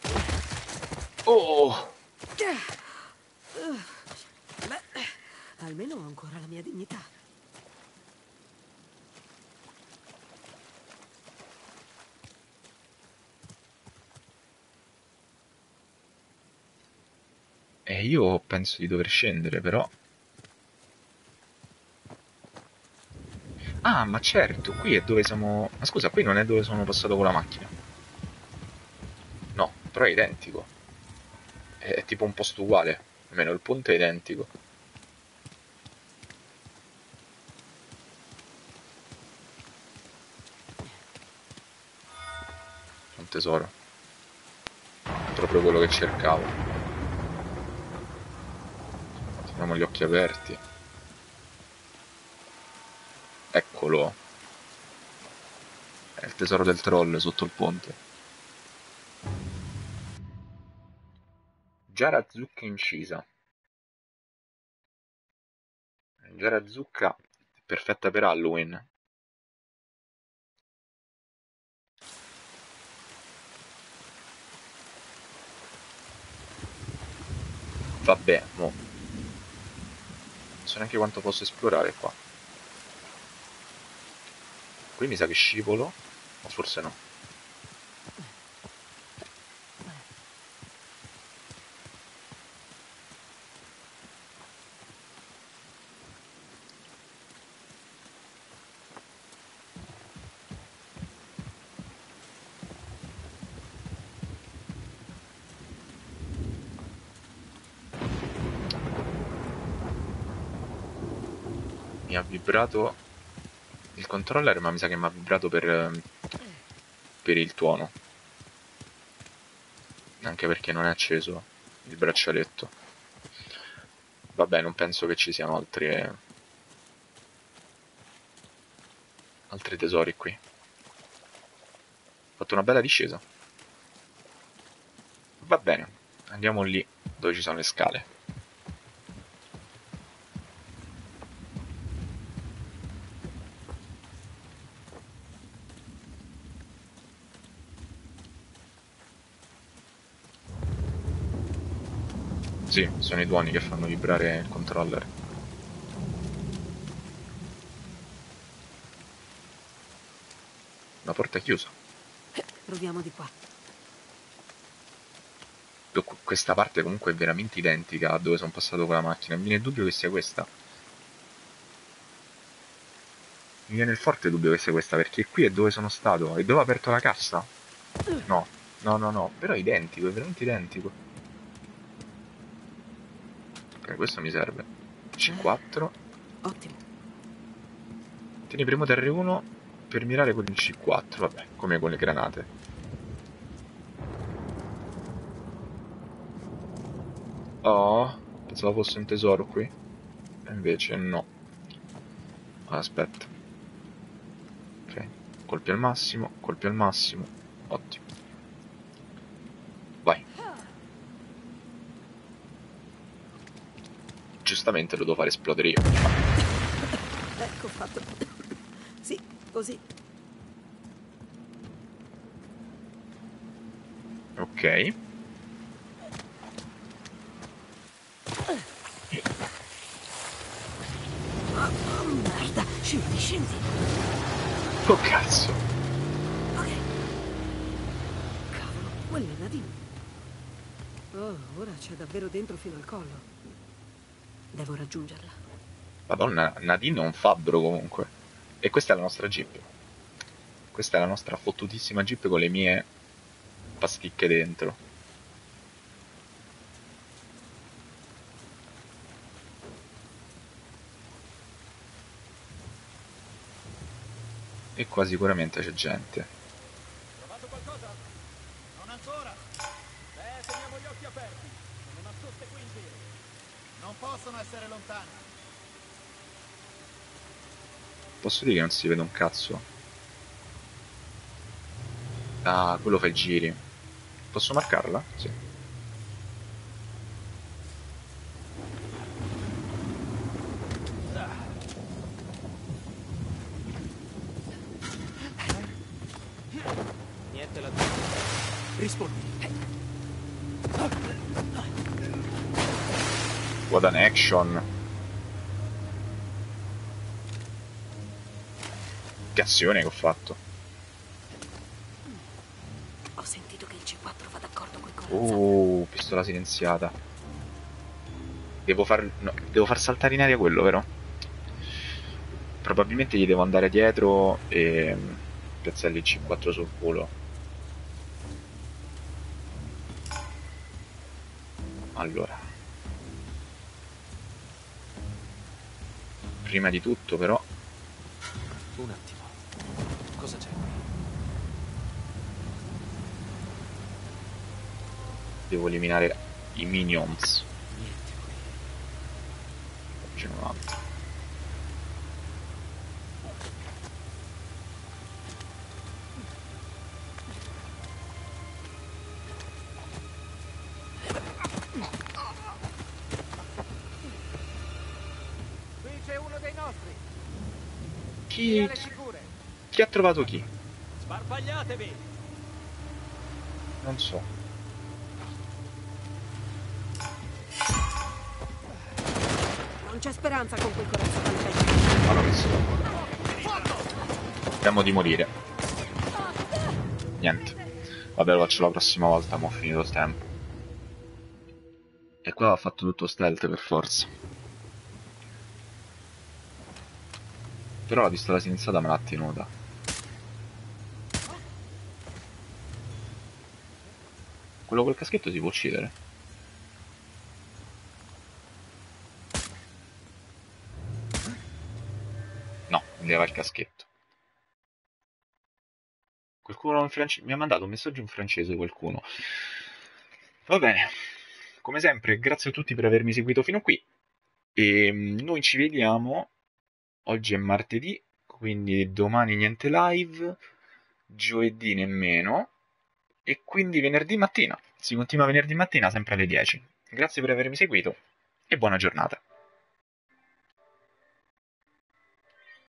[SPEAKER 1] Oh!
[SPEAKER 3] Beh, almeno ho ancora la mia dignità.
[SPEAKER 1] E io penso di dover scendere, però. Ah, ma certo, qui è dove siamo. Ma scusa, qui non è dove sono passato con la macchina. No, però è identico. È tipo un posto uguale. Almeno il ponte è identico. Un tesoro. Proprio quello che cercavo. Teniamo gli occhi aperti. Eccolo. È il tesoro del troll sotto il ponte. Giara zucca incisa. Giara zucca perfetta per Halloween. Vabbè, mo. Non so neanche quanto posso esplorare qua. Qui mi sa che scivolo. O forse no. Mi ha vibrato il controller, ma mi sa che mi ha vibrato per il tuono. Anche perché non è acceso il braccialetto. Vabbè, non penso che ci siano altri tesori qui. Ho fatto una bella discesa. Va bene, andiamo lì dove ci sono le scale. Sì, sono i tuoni che fanno vibrare il controller. La porta è chiusa.
[SPEAKER 3] Proviamo di qua.
[SPEAKER 1] Questa parte comunque è veramente identica a dove sono passato con la macchina. Mi viene il dubbio che sia questa. Mi viene il forte dubbio che sia questa, perché qui è dove sono stato. E dove ho aperto la cassa? No, no. Però è identico, è veramente identico. Ok, questo mi serve. C4.
[SPEAKER 3] Ottimo.
[SPEAKER 1] Tieni premuto R1 per mirare con il C4. Vabbè, come con le granate. Oh, pensavo fosse un tesoro qui. E invece no. Aspetta. Ok, colpi al massimo, colpi al massimo. Ottimo. Vai. Giustamente lo devo fare esplodere io.
[SPEAKER 3] Ecco fatto. Sì, così.
[SPEAKER 1] Ok.
[SPEAKER 3] Oh, merda. Scendi.
[SPEAKER 1] Oh cazzo.
[SPEAKER 3] Ok. Cavolo, quella è Nadine. Oh, ora c'è davvero dentro fino al collo. Devo raggiungerla.
[SPEAKER 1] Madonna, Nadine è un fabbro comunque. E questa è la nostra Jeep. Questa è la nostra fottutissima Jeep con le mie pasticche dentro. E qua sicuramente c'è gente.
[SPEAKER 6] Trovato qualcosa? Non ancora. Teniamo gli occhi aperti. Sono nascoste qui in giro. Non possono essere lontane.
[SPEAKER 1] Posso dire che non si vede un cazzo? Ah, quello fa i giri. Posso marcarla? Sì.
[SPEAKER 5] Niente la
[SPEAKER 6] Rispondi.
[SPEAKER 1] What an action. Che azione che ho fatto.
[SPEAKER 3] Ho sentito che il C4 va d'accordo coi corazzati.
[SPEAKER 1] Pistola silenziata. Devo far saltare in aria quello, vero? Probabilmente gli devo andare dietro e piazzargli il C4 sul culo. Allora. Prima di tutto, però,
[SPEAKER 5] Un attimo. Cosa c'è?
[SPEAKER 1] devo eliminare i minions.
[SPEAKER 5] Niente qui.
[SPEAKER 1] Ce n'è un altro.
[SPEAKER 6] Qui c'è uno dei nostri.
[SPEAKER 1] Chi
[SPEAKER 6] Sicure.
[SPEAKER 1] ha trovato chi?
[SPEAKER 5] Sparpagliatevi!
[SPEAKER 1] Non so.
[SPEAKER 3] Non c'è speranza con quel corazzato.
[SPEAKER 1] Ma l'ho messo. Temo di morire. Niente. Vabbè, lo faccio la prossima volta, ma ho finito il tempo. E qua ho fatto tutto stealth per forza. Però la pistola silenziata me l'ha tenuta. Quello col caschetto si può uccidere? No, mi leva il caschetto. Qualcuno in francese mi ha mandato un messaggio in francese, qualcuno. Va bene. Come sempre, grazie a tutti per avermi seguito fino qui. E noi ci vediamo. Oggi è martedì, quindi domani niente live. Giovedì nemmeno. e quindi venerdì mattina. Si continua venerdì mattina sempre alle 10. Grazie per avermi seguito e buona giornata.